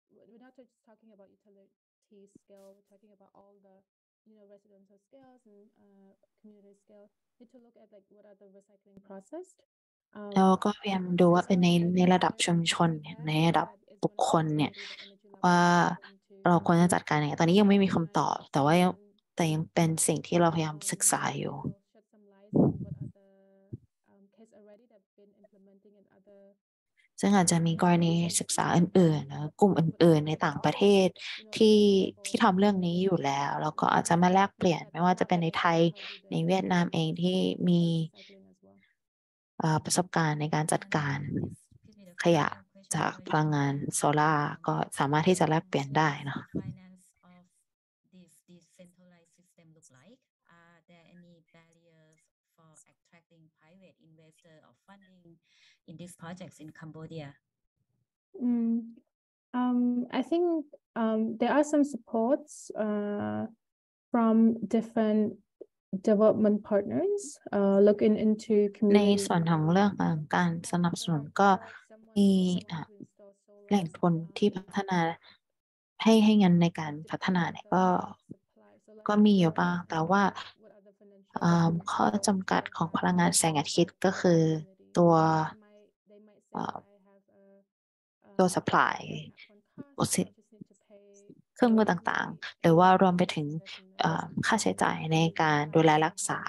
แล้วก็พยายามดูว่าเป็นในระดับชุมชนเนี่ยในระดับบุคคลเนี่ยว่าเราควรจะจัดการยังไงตอนนี้ยังไม่มีคำตอบแต่ยังเป็นสิ่งที่เราพยายามศึกษาอยู่ซึ่งอาจจะมีกรณีศึกษาอื่นๆนะกลุ่มอื่นๆในต่างประเทศที่ทำเรื่องนี้อยู่แล้วก็อาจจะมาแลกเปลี่ยนไม่ว่าจะเป็นในไทยในเวียดนามเองที่มีประสบการณ์ในการจัดการขยะจากพลังงานโซล่าก็สามารถที่จะแลกเปลี่ยนได้เนาะ decentralized system look like? Are there any barriers for attracting private investor or funding in these projects in Cambodia? I think there are some supports from different development partners looking into ใน community ส่วนของเรื่องการสนับสนุนก็มีแหล่งทุนที่พัฒนาให้เงินในการพัฒนาเนี่ยก็มีอยู่บ้างแต่ว่าข้อจำกัดของพลังงานแสงอาทิตย์ก็คือตัว supply เครื่องมือต่างๆหรือว่ารวมไปถึงค่าใช้จ่ายในการดูแลรักษา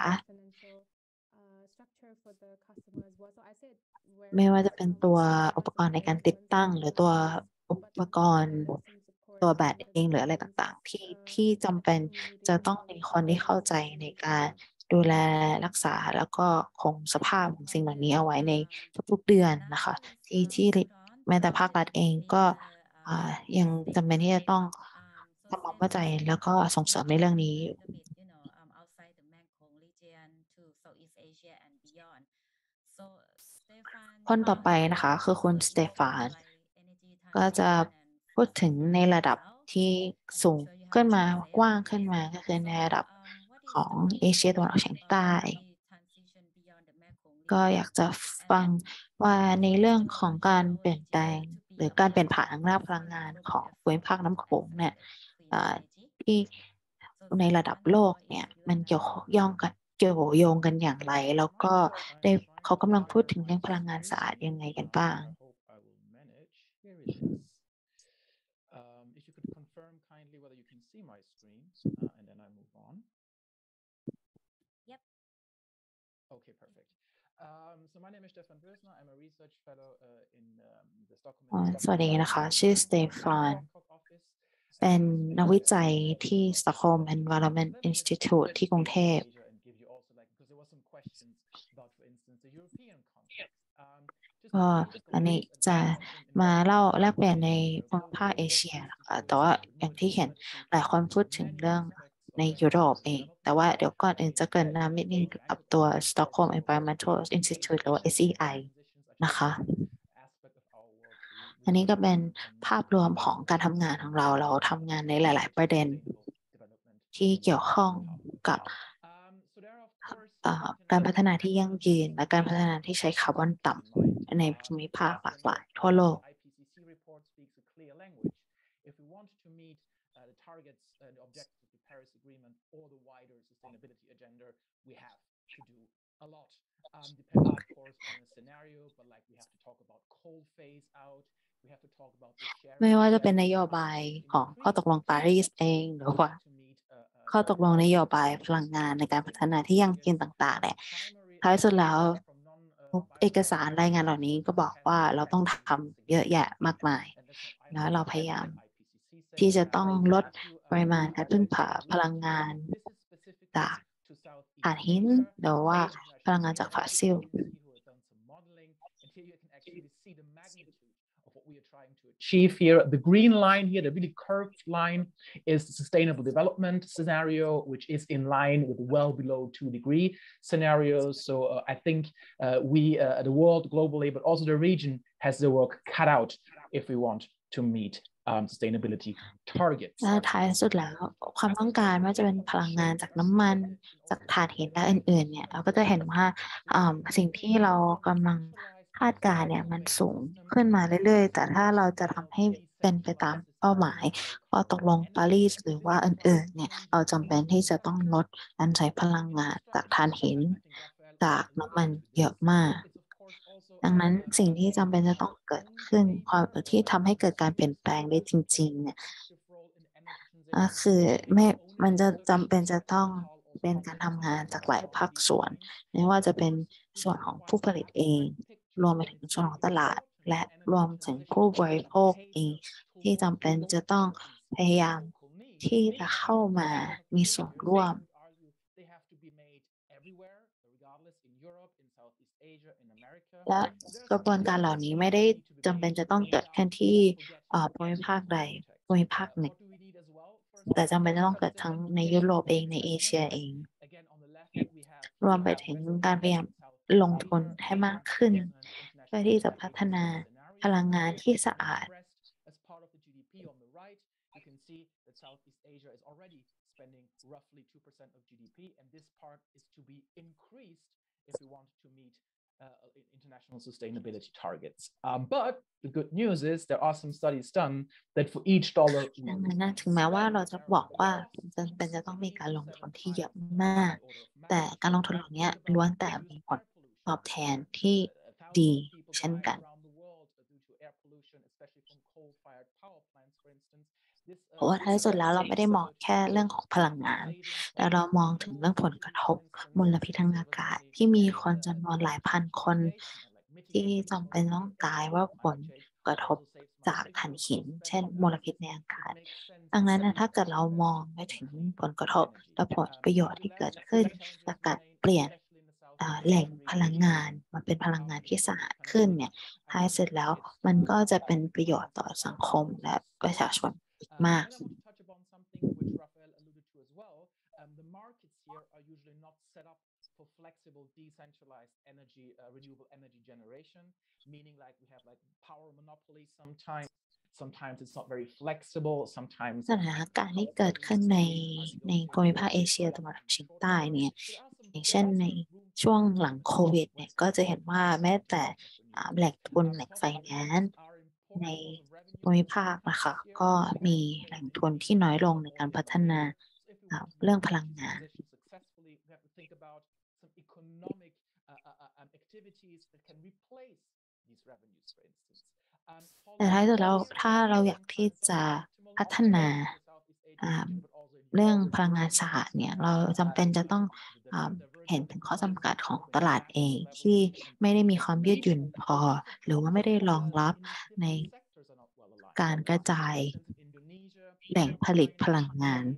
ไม่ว่าจะเป็นตัวอุปกรณ์ในการติดตั้งหรือตัวอุปกรณ์ตัวแบตเองหรืออะไรต่างๆที่จำเป็นจะต้องมีคนที่เข้าใจในการดูแลรักษาแล้วก็คงสภาพของสิ่งเหล่านี้เอาไว้ในทุกๆเดือนนะคะที่แม้แต่ภาครัฐเองก็ยังจำเป็นที่จะต้องทำความเข้าใจแล้วก็ส่งเสริมในเรื่องนี้คนต่อไปนะคะคือคุณสเตฟานก็จะพูดถึงในระดับที่สูงขึ้นมากว้างขึ้นมาก็คือในระดับของเอเชียตะวันออกเฉียงใต้ก็อยากจะฟังว่าในเรื่องของการเปลี่ยนแปลงหรือการเปลี่ยนผ่านทางด้านพลังงานของภูมิภาคน้ำโขงเนี่ยที่ในระดับโลกเนี่ยมันเกี่ยวโยงกันอย่างไรแล้วก็เขากำลังพูดถึงเรื่องพลังงานสะอาดยังไงกันบ้าง If you could confirm kindly whether you can see my screen, and then I move on. Yep. Okay, perfect. So my name is Stefan Bösner. I'm a research fellow in the Stockholm. สวัสดีนะคะชื่อสเตฟานเป็นนักวิจัยที่ Stockholm Environment Institute ที่กรุงเทพก็อันนี้จะมาเล่าแลกเปลี่ยนในภูมิภาคเอเชียนะคะแต่ว่าอย่างที่เห็นหลายคนพูดถึงเรื่องในยุโรปเองแต่ว่าเดี๋ยวก่อนอื่นจะเกริ่นนำนิดนึงกับตัว Stockholm Environmental Institute หรือว่า SEI นะคะอันนี้ก็เป็นภาพรวมของการทำงานของเราทำงานในหลาย ๆ ประเด็นที่เกี่ยวข้องกับการพัฒนาที่ยั่งยืนและการพัฒนาที่ใช้คาร์บอนต่ำในภูมิภาคหลากหลายทั่วโลก If we want to meet the targets and objectives of the Paris Agreement or the wider sustainability agenda, we have to do a lot. Depending, of course, on the scenario, but like we have to talk about coal phase out. We have to talk about the sharing. ไม่ว่าจะเป็นนโยบายของข้อตกลงปารีสเองหรือว่าข้อตกลงนโยบายพลังงานในการพัฒนาที่ยั่งยืนต่างๆเนี่ยท้ายสุดแล้วเอกสารรายงานเหล่านี้ก็บอกว่าเราต้องทำเยอะแยะมากมายแล้วเราพยายามที่จะต้องลดปริมาณการพึ่งพาพลังงานจากถ่านหินหรือว่าพลังงานจากฟอสซิล achieve here. The green line here, the really curved line, is the sustainable development scenario, which is in line with well below 2-degree scenarios. So I think we, the world globally, but also the region, has the work cut out if we want to meet sustainability targets. และท้ายสุดแล้วความต้องการว่าจะเป็นพลังงานจากน้ำมันจากถ่านหินและอื่นๆเนี่ยเราก็จะเห็นว่าสิ่งที่เรากำลังคาดการณ์เนี่ยมันสูงขึ้นมาเรื่อยๆแต่ถ้าเราจะทำให้เป็นไปตามเป้าหมายข้อตกลงปารีสหรือว่าอื่นๆเนี่ยเราจำเป็นที่จะต้องลดการใช้พลังงานจากถ่านหินจากน้ำมันเยอะมากดังนั้นสิ่งที่จำเป็นจะต้องเกิดขึ้นความที่ทำให้เกิดการเปลี่ยนแปลงได้จริงๆเนี่ยคือมันจะจำเป็นจะต้องเป็นการทำงานจากหลายภาคส่วนไม่ว่าจะเป็นส่วนของผู้ผลิตเองรวมไปถึงส่วนของตลาดและรวมถึงผู้บริโภคเองที่จำเป็นจะต้องพยายามที่จะเข้ามามีส่วนร่วมและกระบวนการเหล่านี้ไม่ได้จำเป็นจะต้องเกิดขึ้นที่ภูมิภาคใดภูมิภาคหนึ่งแต่จำเป็นจะต้องเกิดทั้งในยุโรปเองในเอเชียเองรวมไปถึงการพยายามลงทุนให้มากขึ้นเพื่อที่จะพัฒนาพลังงานที่สะอาด spending roughly 2% of GDP, and this part is to be increased if we want to meet international sustainability targets. But the good news is there are some studies done that for each dollar ดังนั้นถึงแม้ว่าเราจะบอกว่าจำเป็นจะต้องมีการลงทุนที่เยอะมากแต่การลงทุนเหล่านี้ล้วนแต่มีผลตอบแทนที่ดีเช่นกันเพราะว่าท้ายสุดแล้วเราไม่ได้มองแค่เรื่องของพลังงานแต่เรามองถึงเรื่องผลกระทบมลพิษทางอากาศที่มีคนจำนวนหลายพันคนที่จำเป็นต้องตายว่าผลกระทบจากถ่านหินเช่นมลพิษในอากาศดังนั้นถ้าเกิดเรามองไปถึงผลกระทบและผลประโยชน์ที่เกิดขึ้นจากการเปลี่ยนแหล่งพลังงานมาเป็นพลังงานที่สะอาดขึ้นเนี่ยท้ายเสร็จแล้วมันก็จะเป็นประโยชน์ต่อสังคมและประชาชนมาก The markets here are usually not set up for flexible, decentralized energy, renewable energy generation, meaning like we have like power monopoly sometimes it's not very flexible, sometimes สถานการณ์ที่เกิดขึ้นในภูมิภาคเอเชียตะวันออกเฉียงใต้เนี่ยอย่างเช่นในช่วงหลังโควิดเนี่ยก็จะเห็นว่าแม้แต่แหล่งทุนแหล่งไฟแนนซ์ในภูมิภาคนะคะก็มีแหล่งทุนที่น้อยลงในการพัฒนาเรื่องพลังงานแต่ท้ายสุดแล้วถ้าเราอยากที่จะพัฒนาเรื่องพลังงานสะอาดเนี่ยเราจำเป็นจะต้องเห็นถึงข้อจำกัดของตลาดเองที่ไม่ได้มีความยืดหยุ่นพอหรือว่าไม่ได้รองรับในการกระจายแหล่งผลิตพลังงาน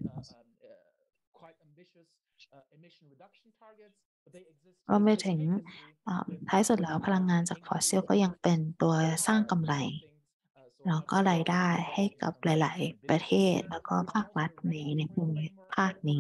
รวมไปถึงท้ายสุดแล้วพลังงานจากฟอสซิลก็ยังเป็นตัวสร้างกำไรแล้วก็รายได้ให้กับหลายๆประเทศแล้วก็ภาครัฐในภูมิภาคนี้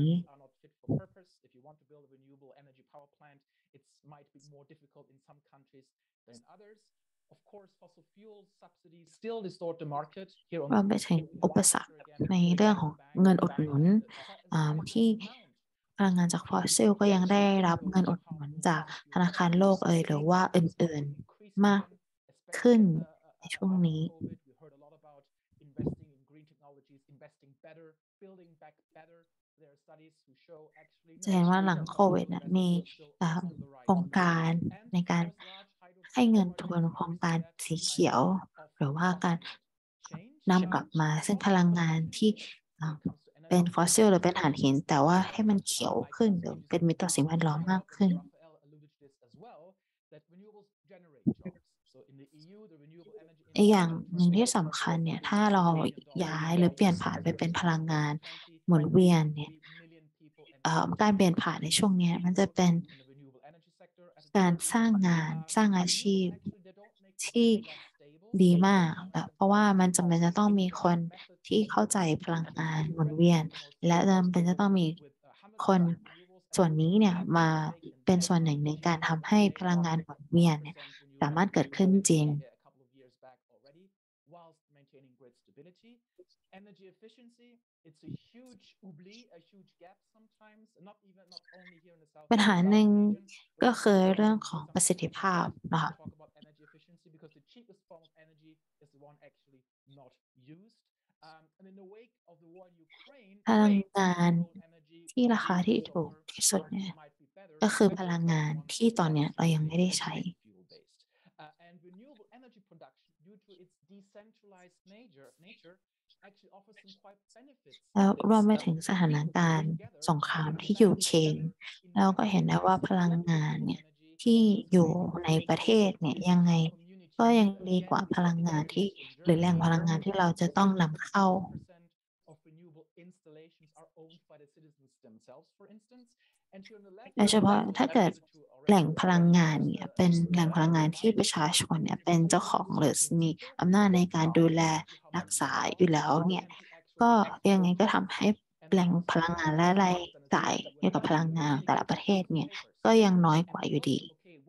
might be more difficult in some countries than others. รวมไปถึงอุปสรรคในเรื่องของเงินอุดหนุนที่พลังงานจากฟอสซิลก็ยังได้รับเงินอุดหนุนจากธนาคารโลกหรือว่าอื่นๆมากขึ้นในช่วงนี้จะเห็นว่าหลังโควิดมีโครงการในการให้เงินทุนโครงการสีเขียวหรือว่าการนำกลับมาซึ่งพลังงานที่เป็นฟอสซิลหรือเป็นถ่านหินแต่ว่าให้มันเขียวขึ้นหรือเป็นมิตรต่อสิ่งแวดล้อมมากขึ้นอีกอย่างหนึ่งที่สำคัญเนี่ยถ้าเราย้ายหรือเปลี่ยนผ่านไปเป็นพลังงานหมุนเวียนเนี่ยการเปลี่ยนผ่านในช่วงนี้มันจะเป็นการสร้างงานสร้างอาชีพที่ดีมากเพราะว่ามันจำเป็นจะต้องมีคนที่เข้าใจพลังงานหมุนเวียนและจำเป็นจะต้องมีคนส่วนนี้เนี่ยมาเป็นส่วนหนึ่งในการทำให้พลังงานหมุนเวียนเนี่ยสามารถเกิดขึ้นจริงปัญหาหนึ่งก็คือเรื่องของประสิทธิภาพนะคะพลังงานที่ราคาที่ถูกที่สุดเนี่ยก็คือพลังงานที่ตอนนี้เรายังไม่ได้ใช้แล้วรวมไปถึงสถานการณ์สงครามที่ยูเครนเราก็เห็นได้ว่าพลังงานเนี่ยที่อยู่ในประเทศเนี่ยยังไงก็ยังดีกว่าพลังงานที่หรือแหล่งพลังงานที่เราจะต้องนำเข้าโดยเฉพาะถ้าเกิดแหล่งพลังงานเนี่ยเป็นแหล่งพลังงานที่ประชาชนเนี่ยเป็นเจ้าของหรือมีอำนาจในการดูแลรักษาอยู่แล้วเนี่ยก็ยังไงก็ทำให้แหล่งพลังงานและรายจ่ายเกี่ยวกับพลังงานแต่ละประเทศเนี่ยก็ยังน้อยกว่าอยู่ดี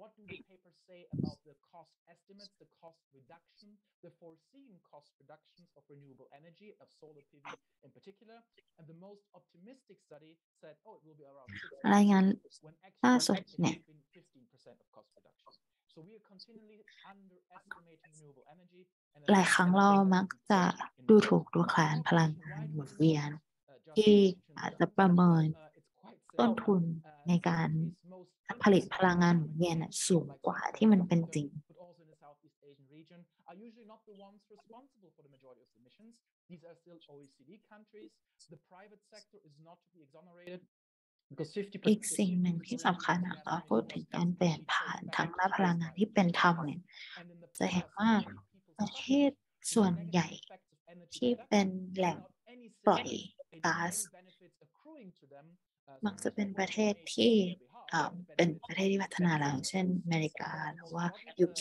รายงานล่าสุดเนี่ยหลายครั้งเรามักจะดูถูกดูแคลนพลังงานหมุนเวียนที่อาจจะประเมินต้นทุนในการผลิตพลังงานหมุนเวียนสูงกว่าที่มันเป็นจริงอีกสิ่งหนึ่งที่สำคัญเราพูดถึงการเปลี่ยนผ่านทางด้านพลังงานที่เป็นธรรมเนี่ยจะเห็นว่าประเทศส่วนใหญ่ที่เป็นแหล่งปล่อยก๊าซมักจะเป็นประเทศที่เป็นประเทศที่พัฒนาแล้วเช่นอเมริกาหรือว่า UK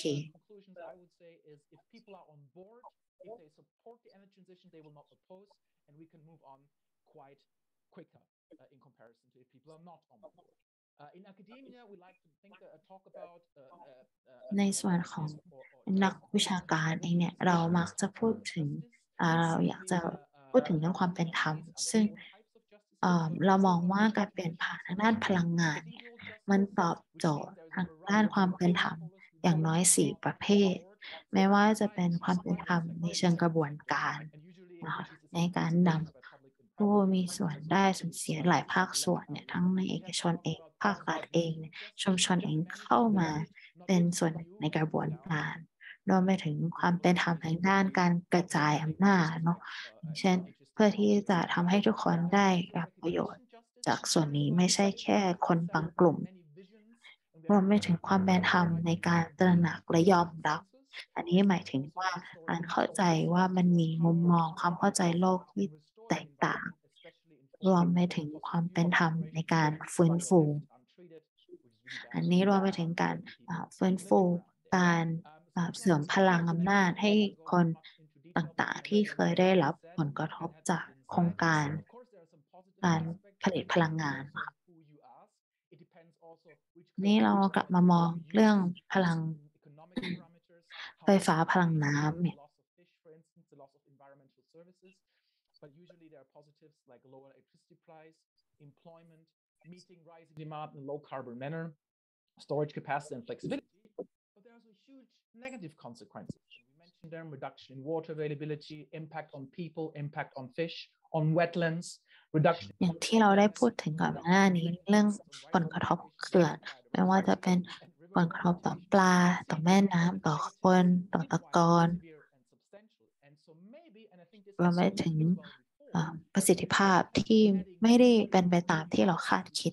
ในส่วนของนักวิชาการเองเนี่ยเรามักจะพูดถึงเราอยากจะพูดถึงเรื่องความเป็นธรรมซึ่งเรามองว่าการเปลี่ยนผ่านทางด้านพลังงานเนี่ยมันตอบโจทย์ทางด้านความเป็นธรรมอย่างน้อย4ประเภทไม่ว่าจะเป็นความเป็นธรรมในเชิงกระบวนการนะคะในการนำผู้มีส่วนได้ส่วนเสียหลายภาคส่วนเนี่ยทั้งในเอกชนเองภาครัฐเองชุมชนเองเข้ามาเป็นส่วนในกระบวนการรวมไปถึงความเป็นธรรมทางด้านการกระจายอำนาจเนาะเช่นเพื่อที่จะทำให้ทุกคนได้รับประโยชน์จากส่วนนี้ไม่ใช่แค่คนบางกลุ่มรวมไปถึงความเป็นธรรมในการตระหนักและยอมรับอันนี้หมายถึงว่าการเข้าใจว่ามันมีมุมมองความเข้าใจโลกที่แตกต่างรวมไปถึงความเป็นธรรมในการฟื้นฟูอันนี้รวมไปถึงการฟื้นฟูการเสริมพลังอำนาจให้คนต่างๆที่เคยได้รับผลกระทบจากโครงการผลิตพลังงานนี่เรากลับมามองเรื่องพลังไฟฟ้าพลังน้ำเนี่ย But usually there are positives like lower electricity price, employment, meeting rising demand in a low carbon manner, storage capacity and flexibility. But there are also huge negative consequences. We mentioned them: reduction in water availability, impact on people, impact on fish, on wetlands, reduction. อย่างที่เราได้พูดถึงก่อนหน้านี้เรื่องผลกระทบของเขื่อนไม่ว่าจะเป็นผลกระทบต่อปลาต่อแม่น้ำต่อคนต่อตะกอนรวมไปถึงประสิทธิภาพที่ไม่ได้เป็นไปตามที่เราคาดคิด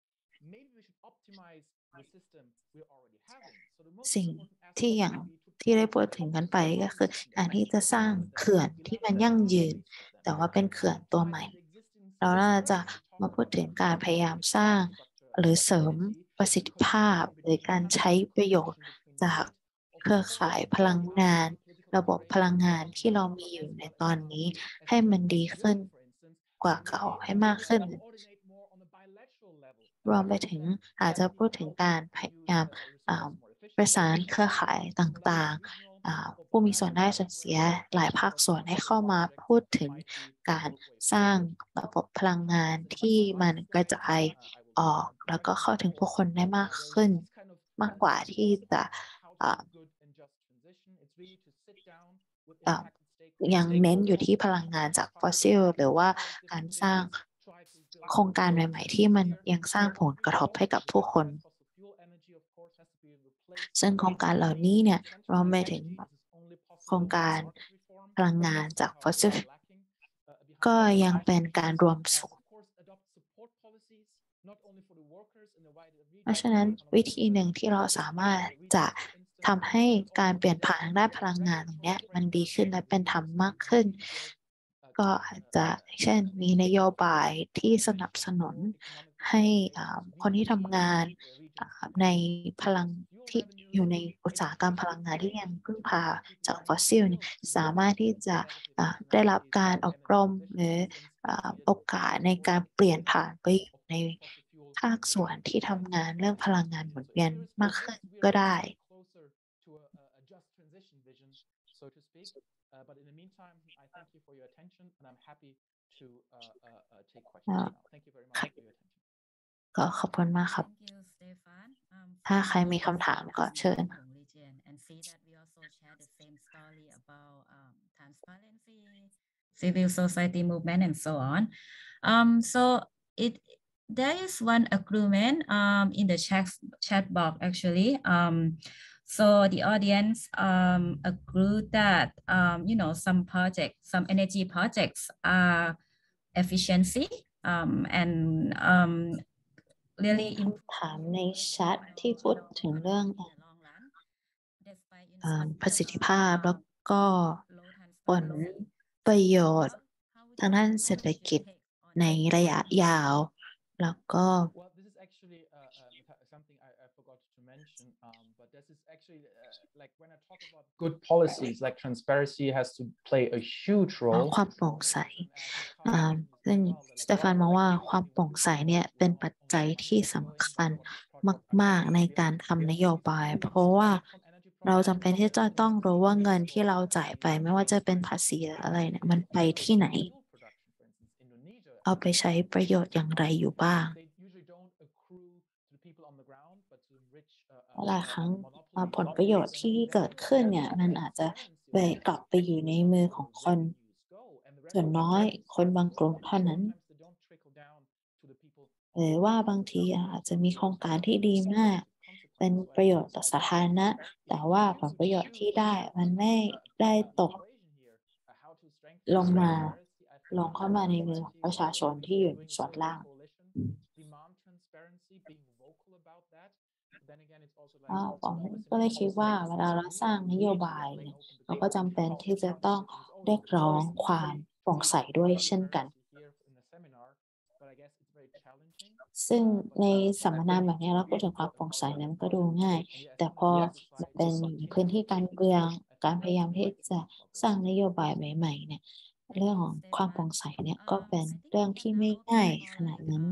สิ่งที่อย่างที่ได้พูดถึงกันไปก็คือการที่จะสร้างเขื่อนที่มันยั่งยืนแต่ว่าเป็นเขื่อนตัวใหม่เราน่าจะมาพูดถึงการพยายามสร้างหรือเสริมประสิทธิภาพหรือการใช้ประโยชน์จากเครือข่ายพลังงานระบบพลังงานที่เรามีอยู่ในตอนนี้ให้มันดีขึ้นกว่าเก่าให้มากขึ้นรวมไปถึงอาจจะพูดถึงการพยายามประสานเครือข่ายต่างๆผู้มีส่วนได้ส่วนเสียหลายภาคส่วนให้เข้ามาพูดถึงการสร้างระบบพลังงานที่มันกระจายออกแล้วก็เข้าถึงผู้คนได้มากขึ้นมากกว่าที่จะยังเน้นอยู่ที่พลังงานจากฟอสซิลหรือว่าการสร้างโครงการใหม่ๆที่มันยังสร้างผลกระทบให้กับผู้คนซึ่งโครงการเหล่านี้เนี่ยรวมไปถึงโครงการพลังงานจากฟอสซิลก็ยังเป็นการรวมศูนย์เพราะฉะนั้นวิธีหนึ่งที่เราสามารถจะทำให้การเปลี่ยนผ่านทางด้านพลังงานตรงนี้มันดีขึ้นและเป็นธรรมมากขึ้นก็อาจจะเช่นมีนโยบายที่สนับสนุนให้คนที่ทำงานในพลังที่อยู่ในอุตสาหกรรมพลังงานที่ยังพึ่งพาจากฟอสซิลสามารถที่จะได้รับการอบรมหรือโอกาสในการเปลี่ยนผ่านไปในภาคส่วนที่ทำงานเรื่องพลังงานหมุนเวียนมากขึ้นก็ได้ But in the meantime, I thank you for your attention, and I'm happy to take questions now. Thank you very much for your attention. ก็ขอบคุณมากครับถ้าใครมีคำถามก็เชิญ and see that we also share the same story about transparency, civil society movement, and so on. So there is one agreement in the chat box actually. So the audience agree that some projects, some energy projects are efficiency and really ถามในแชทที่พูดถึงเรื่องประสิทธิภาพแล้วก็ผลประโยชน์ทางด้านเศรษฐกิจในระยะยาวแล้วก็ But this is actually like when I talk about good policies, like transparency has to play a huge role. ความโปร่งใสซึ่งสเตฟานมองว่าความโปร่งใสเนี่ยเป็นปัจจัยที่สำคัญมากๆในการทำนโยบายเพราะว่าเราจำเป็นที่จะต้องรู้ว่าเงินที่เราจ่ายไปไม่ว่าจะเป็นภาษีอะไรเนี่ยมันไปที่ไหนเอาไปใช้ประโยชน์อย่างไรอยู่บ้างหลายครั้งผลประโยชน์ที่เกิดขึ้นเนี่ยมันอาจจะไปกลับไปอยู่ในมือของคนส่วนน้อยคนบางกลุ่มเท่านั้นหรือว่าบางทีอาจจะมีโครงการที่ดีมากเป็นประโยชน์ต่อสาธารณะแต่ว่าผลประโยชน์ที่ได้มันไม่ได้ตกลงเข้ามาในมือของประชาชนที่อยู่ส่วนล่างผมก็เลยคิดว่าเวลาเราสร้างนโยบายเนี่ยเราก็จำเป็นที่จะต้องเรียกร้องความโปร่งใสด้วยเช่นกันซึ่งในสัมมนาแบบนี้เราพูดถึงความโปร่งใสนั้นก็ดูง่ายแต่พอเป็นอยู่ในพื้นที่การเมืองการพยายามที่จะสร้างนโยบายใหม่ๆเนี่ยเรื่องของความโปร่งใสเนี่ยก็เป็นเรื่องที่ไม่ง่ายขนาดนั้น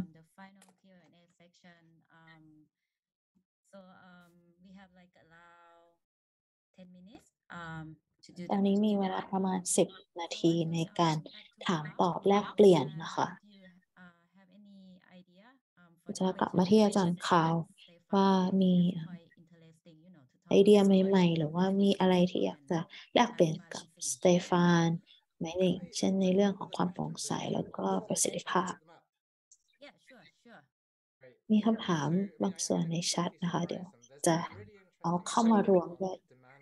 So we have like allow 10 minutes to do ตอน the นี้มีเวลาประมาณ10 นาทีในการถามตอบแลกเปลี่ยนนะคะ Do you have any idea for จะ the กลับมาที่อาจารย์ข่าว Stefan? ว่ามี It's quite interesting, you know, to talk ไอเดีย about ใหม่ๆ หรือว่ามีอะไรที่อยากจะแลกเปลี่ยนกับสเตฟานไหมเช่นในเรื่องของความโปร่งใสแล้วก็ประสิทธิภาพ Yeah, sure. มีคำถามบางส่วนในแชทนะคะ เดี๋ยวจะเอาเข้ามารวมด้วย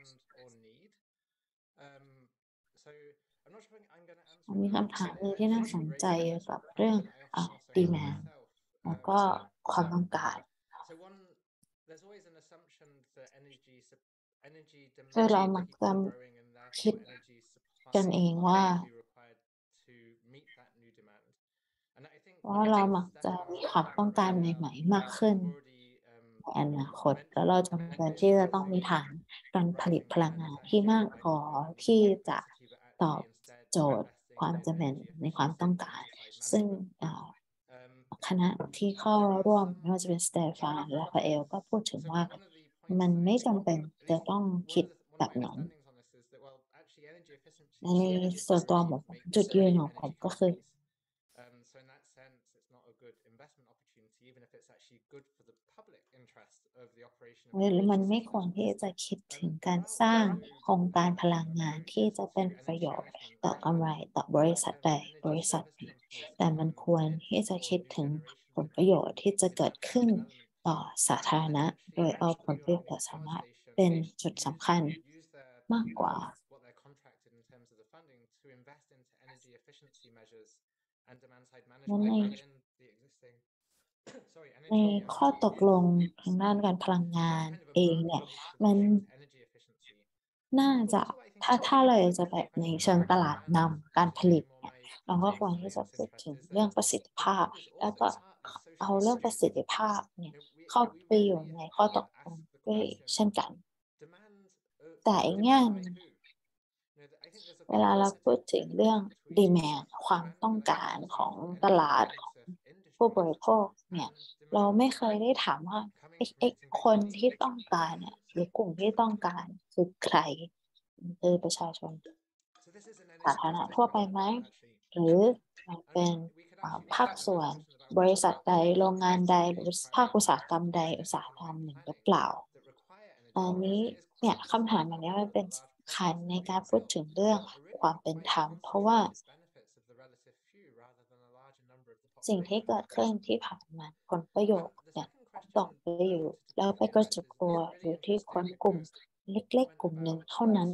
มีคำถามหนึ่งที่น่าสนใจเกี่ยวกับเรื่องdemand แล้วก็ความต้องการคือเรามักจะคิดกันเองว่าเรามักจะมีความต้องการใหม่ๆมากขึ้นในอนาคตแล้วเราจำเป็นที่จะต้องมีฐานการผลิตพลังงานที่มากพอที่จะตอบโจทย์ความจำเป็นในความต้องการซึ่งคณะที่เข้าร่วมไม่ว่าจะเป็นสเตฟานและราฟาเอลก็พูดถึงว่ามันไม่จำเป็นจะต้องคิดแบบนั้นในส่วนตัวผมจุดยืนของผมก็คือมันไม่ควรที่จะคิดถึงการสร้างโครงการพลังงานที่จะเป็นประโยชน์ต่อกำไรต่อบริษัทใดบริษัทหนึ่งแต่มันควรที่จะคิดถึงผลประโยชน์ที่จะเกิดขึ้นต่อสาธารณะโดยเอาผลประโยชน์ต่อสาธารณะเป็นจุดสำคัญมากกว่าในข้อตกลงทางด้านการพลังงานเองเนี่ยมันน่าจะถ้าเราจะแบบในเชิงตลาดนำการผลิตเนี่ยเราก็ควรที่จะพูดถึงเรื่องประสิทธิภาพแล้วก็เอาเรื่องประสิทธิภาพเนี่ยเข้าไปอยู่ในข้อตกลงด้วยเช่นกันแต่อีกแง่นึงเวลาเราพูดถึงเรื่อง demand ความต้องการของตลาดของผู้บริโภคเนี่ยเราไม่เคยได้ถามว่าคนที่ต้องการเนี่ยหรือกลุ่มที่ต้องการคือใครคือประชาชนสาธารณะทั่วไปไหมหรือเป็นภาคส่วนบริษัทใดโรงงานใดหรือภาคอุตสาหกรรมใดอุตสาหกรรมหนึ่งหรือเปล่าอันนี้เนี่ยคำถามแบบนี้มันเป็นขันในการพูดถึงเรื่องความเป็นธรรมเพราะว่าสิ่งที่เกิดขึ้นที่ผ่านมาผลประโยชน์เนี่ยตกไปอยู่แล้วไปกระจุกตัวอยู่ที่คนกลุ่มเล็กๆกลุ่มหนึ่งเท่านั้น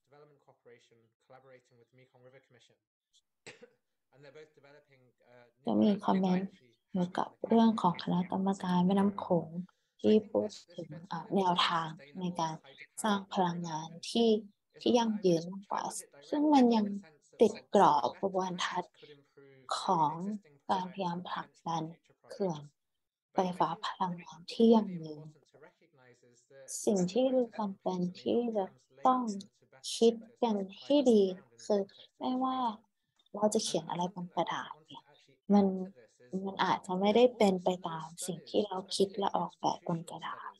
จะมีคอมเมนต์เกี่ยวกับเรื่องของคณะกรรมการแม่น้ำโขงที่พูดถึงแนวทางในการสร้างพลังงานที่ยั่งยืนมากกว่าซึ่งมันยังติดกรอบกระบวนทัศน์ของการพยายามผลักดันเขื่อนไฟฟ้าพลังงานที่ยั่งยืนสิ่งที่จำเป็นที่จะต้องคิดกันให้ดีคือไม่ว่าเราจะเขียนอะไรบนกระดาษเนี่ยมันอาจจะไม่ได้เป็นไปตามสิ่งที่เราคิดและออกแบบบนกระดาษ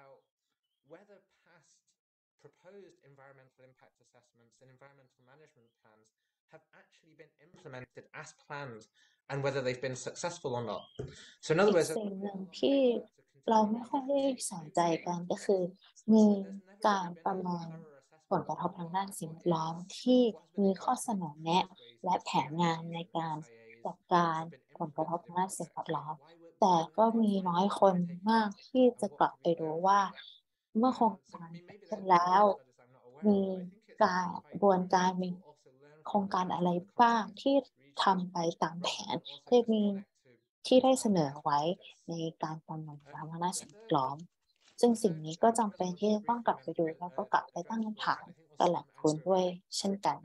proposed environmental impact assessments and environmental management plans have actually been implemented as planned and whether they've been successful or not. So in other words, สิ่งหนึ่งที่เราไม่ค่อยได้สนใจกันก็คือมีการประเมินผลกระทบทางด้านสิ่งแวดล้อมที่มีข้อเสนอแนะและแผนงานในการจัดการผลกระทบทางด้านสิ่งแวดล้อมแต่ก็มีน้อยคนมากที่จะกลับไปดูว่าเมื่อโครงการเสร็จแล้วมีการกระบวนการมีโครงการอะไรบ้างที่ทำไปตามแผนที่ได้เสนอไว้ในการประเมินสาธารณสิ่งแวดล้อมซึ่งสิ่งนี้ก็จำเป็นที่จะต้องกลับไปดูแล้วก็กลับไปตั้งคำถามกับแหล่งทุนด้วยเช่นกัน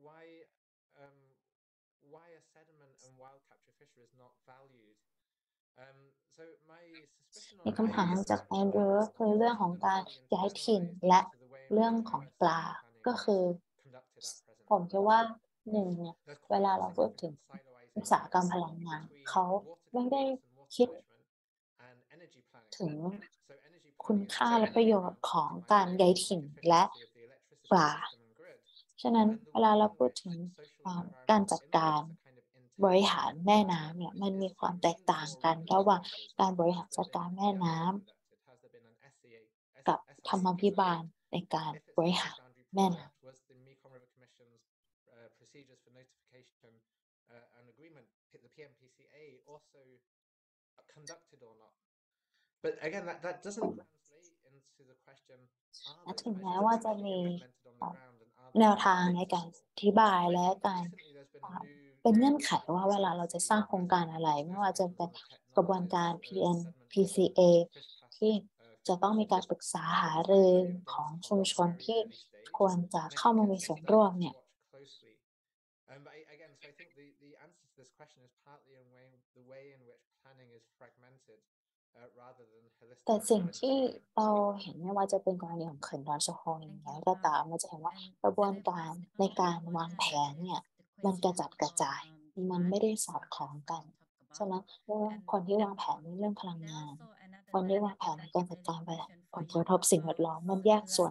มีคำถามจากแอนดรูว์คือเรื่องของการย้ายถิ่นและเรื่องของปลาก็คือผมคิดว่าหนึ่งเนี่ยเวลาเราพูดถึงอุตสาหกรรมพลังงานเขาไม่ได้คิดถึงคุณค่าและประโยชน์ของการย้ายถิ่นและปลาฉะนั้นเวลาเราพูดถึงการจัดการบริหารแม่น้ำเนี่ยมันมีความแตกต่างกันระหว่างการบริหารจัดการแม่น้ำกับธรรมาภิบาลในการบริหารแม่น้ำ But again, that doesn't translate into the question, ถึงแม้ว่าจะมีแนวทางในการอธิบายและการเป็นเงื่อนไขว่าเวลาเราจะสร้างโครงการอะไรไม่ว่าจะเป็นกระบวนการ PCA ที่จะต้องมีการปรึกษาหารือของชุมชนที่ควรจะเข้ามามีส่วนร่วมเนี่ย But again, so I think the answer to this question is partly in the way in which planning is fragmented rather than holistic. แต่สิ่งที่เราเห็นไม่ว่าจะเป็นกรณีของเขื่อนดอนสะโฮงอย่างไรก็ตามเราจะเห็นว่ากระบวนการในการวางแผนเนี่ยมันกระจัดกระจายมันไม่ได้สอดคล้องกันฉะนั้นคนที่วางแผนในเรื่องพลังงานคนที่วางแผนในการจัดการผลกระทบสิ่งแวดล้อมมันแยกส่วน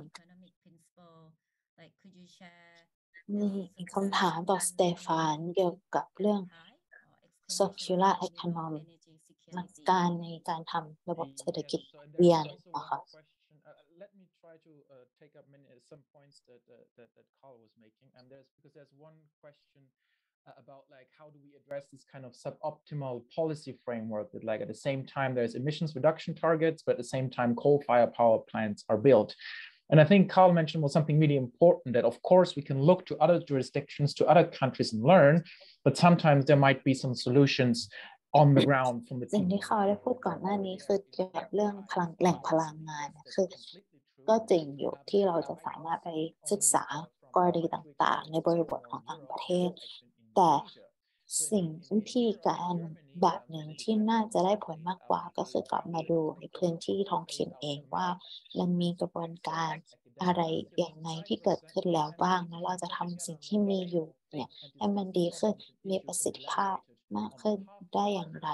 มีคำถามต่อสเตฟานเกี่ยวกับเรื่อง circular economy หลักการในการทำระบบเศรษฐกิจเวียนนะคะ Let me try to take up some points that Carl was making, and there's one question about like how do we address this kind of suboptimal policy framework that like at the same time there's emissions reduction targets, but at the same time coal-fired power plants are built. And I think Carl mentioned was something really important that of course we can look to other jurisdictions, to other countries and learn, but sometimes there might be some solutions on the ground from the สิ่งที่เขาได้พูดก่อนหน้านี้คือเกี่ยวกับเรื่องแหล่งพลังงานคือก็จริงอยู่ที่เราจะสามารถไปศึกษากรณีต่างๆในบริบทของต่างประเทศแต่สิ่งวิธีการแบบหนึ่งที่น่าจะได้ผลมากกว่าก็คือกลับมาดูในพื้นที่ท้องถิ่นเองว่ามันมีกระบวนการอะไรอย่างไรที่เกิดขึ้นแล้วบ้างแล้วเราจะทำสิ่งที่มีอยู่เนี่ยให้มันดีขึ้นมีประสิทธิภาพมากขึ้นได้อย่างไร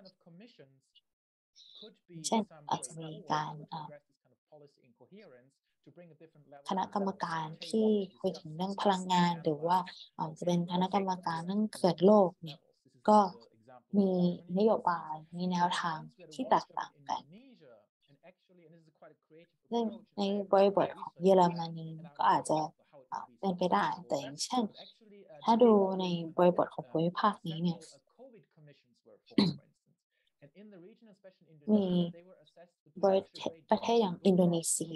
เช่นอาจจะมีการคณะกรรมการที่คุยถึงเรื่องพลังงานหรือว่าจะเป็นคณะกรรมการเรื่องเขื่อนโลกเนี่ยก็มีนโยบายมีแนวทางที่แตกต่างกันในบริบทของเยอรมนีก็อาจจะเป็นไปได้แต่อย่างเช่นถ้าดูในบริบทของภูมิภาคนี้เนี่ยมีประเทศอย่างอินโดนีเซีย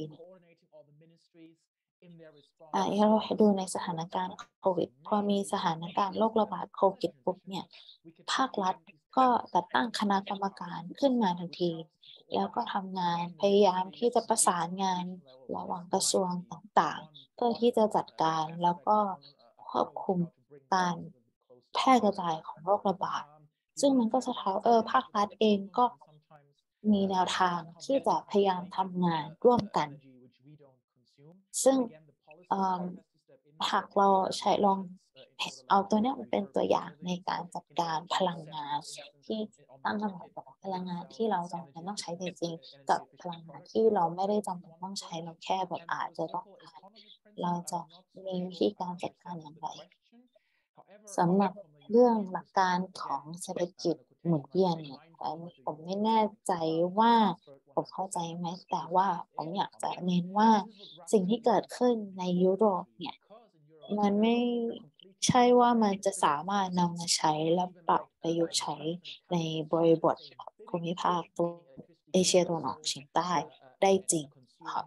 เราดูในสถานการณ์โควิดพอมีสถานการณ์โรคระบาดโควิดปุ๊บเนี่ยภาครัฐก็จัดตั้งคณะกรรมการขึ้นมาทันทีแล้วก็ทำงานพยายามที่จะประสานงานระหว่างกระทรวงต่างๆเพื่อที่จะจัดการแล้วก็ควบคุมการแพร่กระจายของโรคระบาดซึ่งมันก็สะท้อนภาครัฐเองก็มีแนวทางที่จะพยายามทำงานร่วมกันซึ่งหากเราใช้ลองเอาตัวนี้เป็นตัวอย่างในการจัดการพลังงานที่ตั้งคำถามกับพลังงานที่เราจำเป็นต้องใช้จริงๆกับพลังงานที่เราไม่ได้จำเป็นต้องใช้เราแค่แบบอาจจะต้องการเราจะมีวิธีการจัดการอย่างไรสำหรับเรื่องหลักการของเศรษฐกิจหมุนเวียนเนี่ยผมไม่แน่ใจว่าผมเข้าใจไหมแต่ว่าผมอยากจะเน้นว่าสิ่งที่เกิดขึ้นในยุโรปเนี่ยมันไม่ใช่ว่ามันจะสามารถนำมาใช้และปรับประยุกต์ใช้ในบริบทภูมิภาคตัวเอเชียตะวันออกเฉียงใต้ได้จริงค่ะ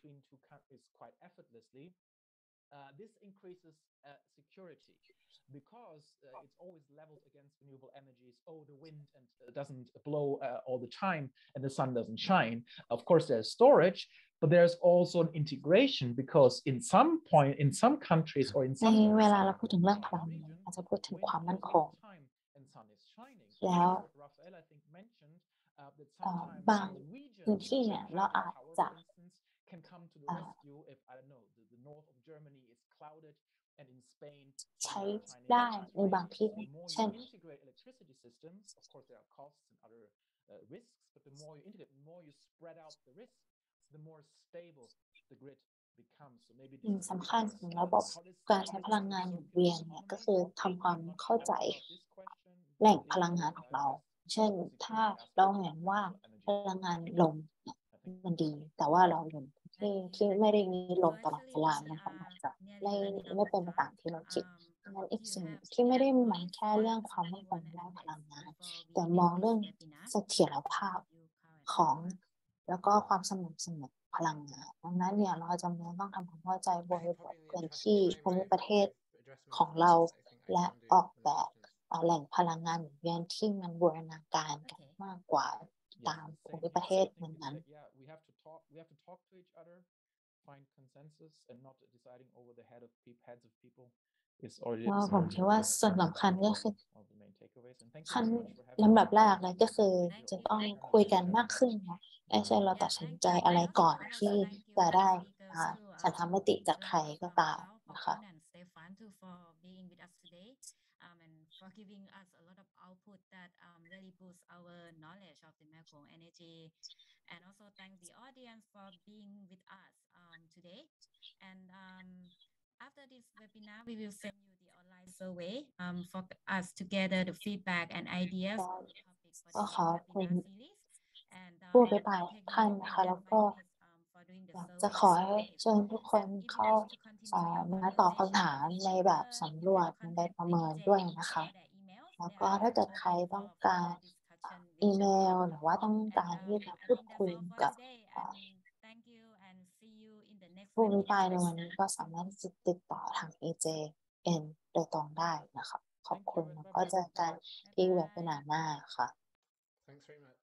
This increases security because it's always leveled against renewable energies. Oh, the wind doesn't blow all the time and the sun doesn't shine. Of course, there's storage, but there's also an integration because in some countries or in some เวลาเราพูดถึงเรื่องพลังงานอาจจะพูดถึงความมั่นคงแล้วบางพื้นที่เนี่ยเราอาจจะใช้ได้ในบางที่เช่น risks, but the more you integrate, the more you spread out the risks, the more stable the grid สิ่งสำคัญของระบบการใช้พลังงานหมุนเวียนเนี่ยก็คือทำความเข้าใจแหล่งพลังงานของเราเช่นถ้าเราเห็นว่าพลังงานลมมันดีแต่ว่าเราอยู่ที่ไม่ได้มีลมตลอดเวลามันก็อาจจะไม่เป็นไปตามที่เราคิดงั้นอีกสิ่งที่ไม่ได้มองแค่เรื่องความมั่นคงด้านพลังงานแต่มองเรื่องเสถียรภาพของแล้วก็ความสม่ำเสมอพลังงานดังนั้นเนี่ยเราจำเป็นต้องทำความเข้าใจบริบทพื้นที่ภูมิประเทศของเราและออกแบบแหล่งพลังงานหมุนเวียนที่มันบูรณาการกันมากกว่าตามภูมิประเทศนั้นๆผมคิดว่าส่วนสำคัญก็คือขั้นลำดับแรกเลยก็คือจะต้องคุยกันมากขึ้นนะไม่ใช่เราตัดสินใจอะไรก่อนที่จะได้ฉันทำมติจากใครก็ตามนะคะ and for giving us a lot of output that really boosts our knowledge of the Mekong energy. And also thank the audience for being with us today. And after this webinar, we will send you the online survey for us to gather the feedback and ideas on the topic for the webinar series. And ผู้อภิปรายท่านนะคะแล้วก็อยากจะขอให้เชิญทุกคนเข้ามาตอบคำถามในแบบสำรวจในแบบประเมินด้วยนะคะแล้วก็ถ้าเกิดใครต้องการอีเมลหรือว่าต้องการที่จะพูดคุยกับผู้อภิปรายในวันนี้ก็สามารถติดต่อทาง AJN โดยตรงได้นะคะขอบคุณแล้วก็เจอกันที่เว็บหน้าค่ะ Thanks very much.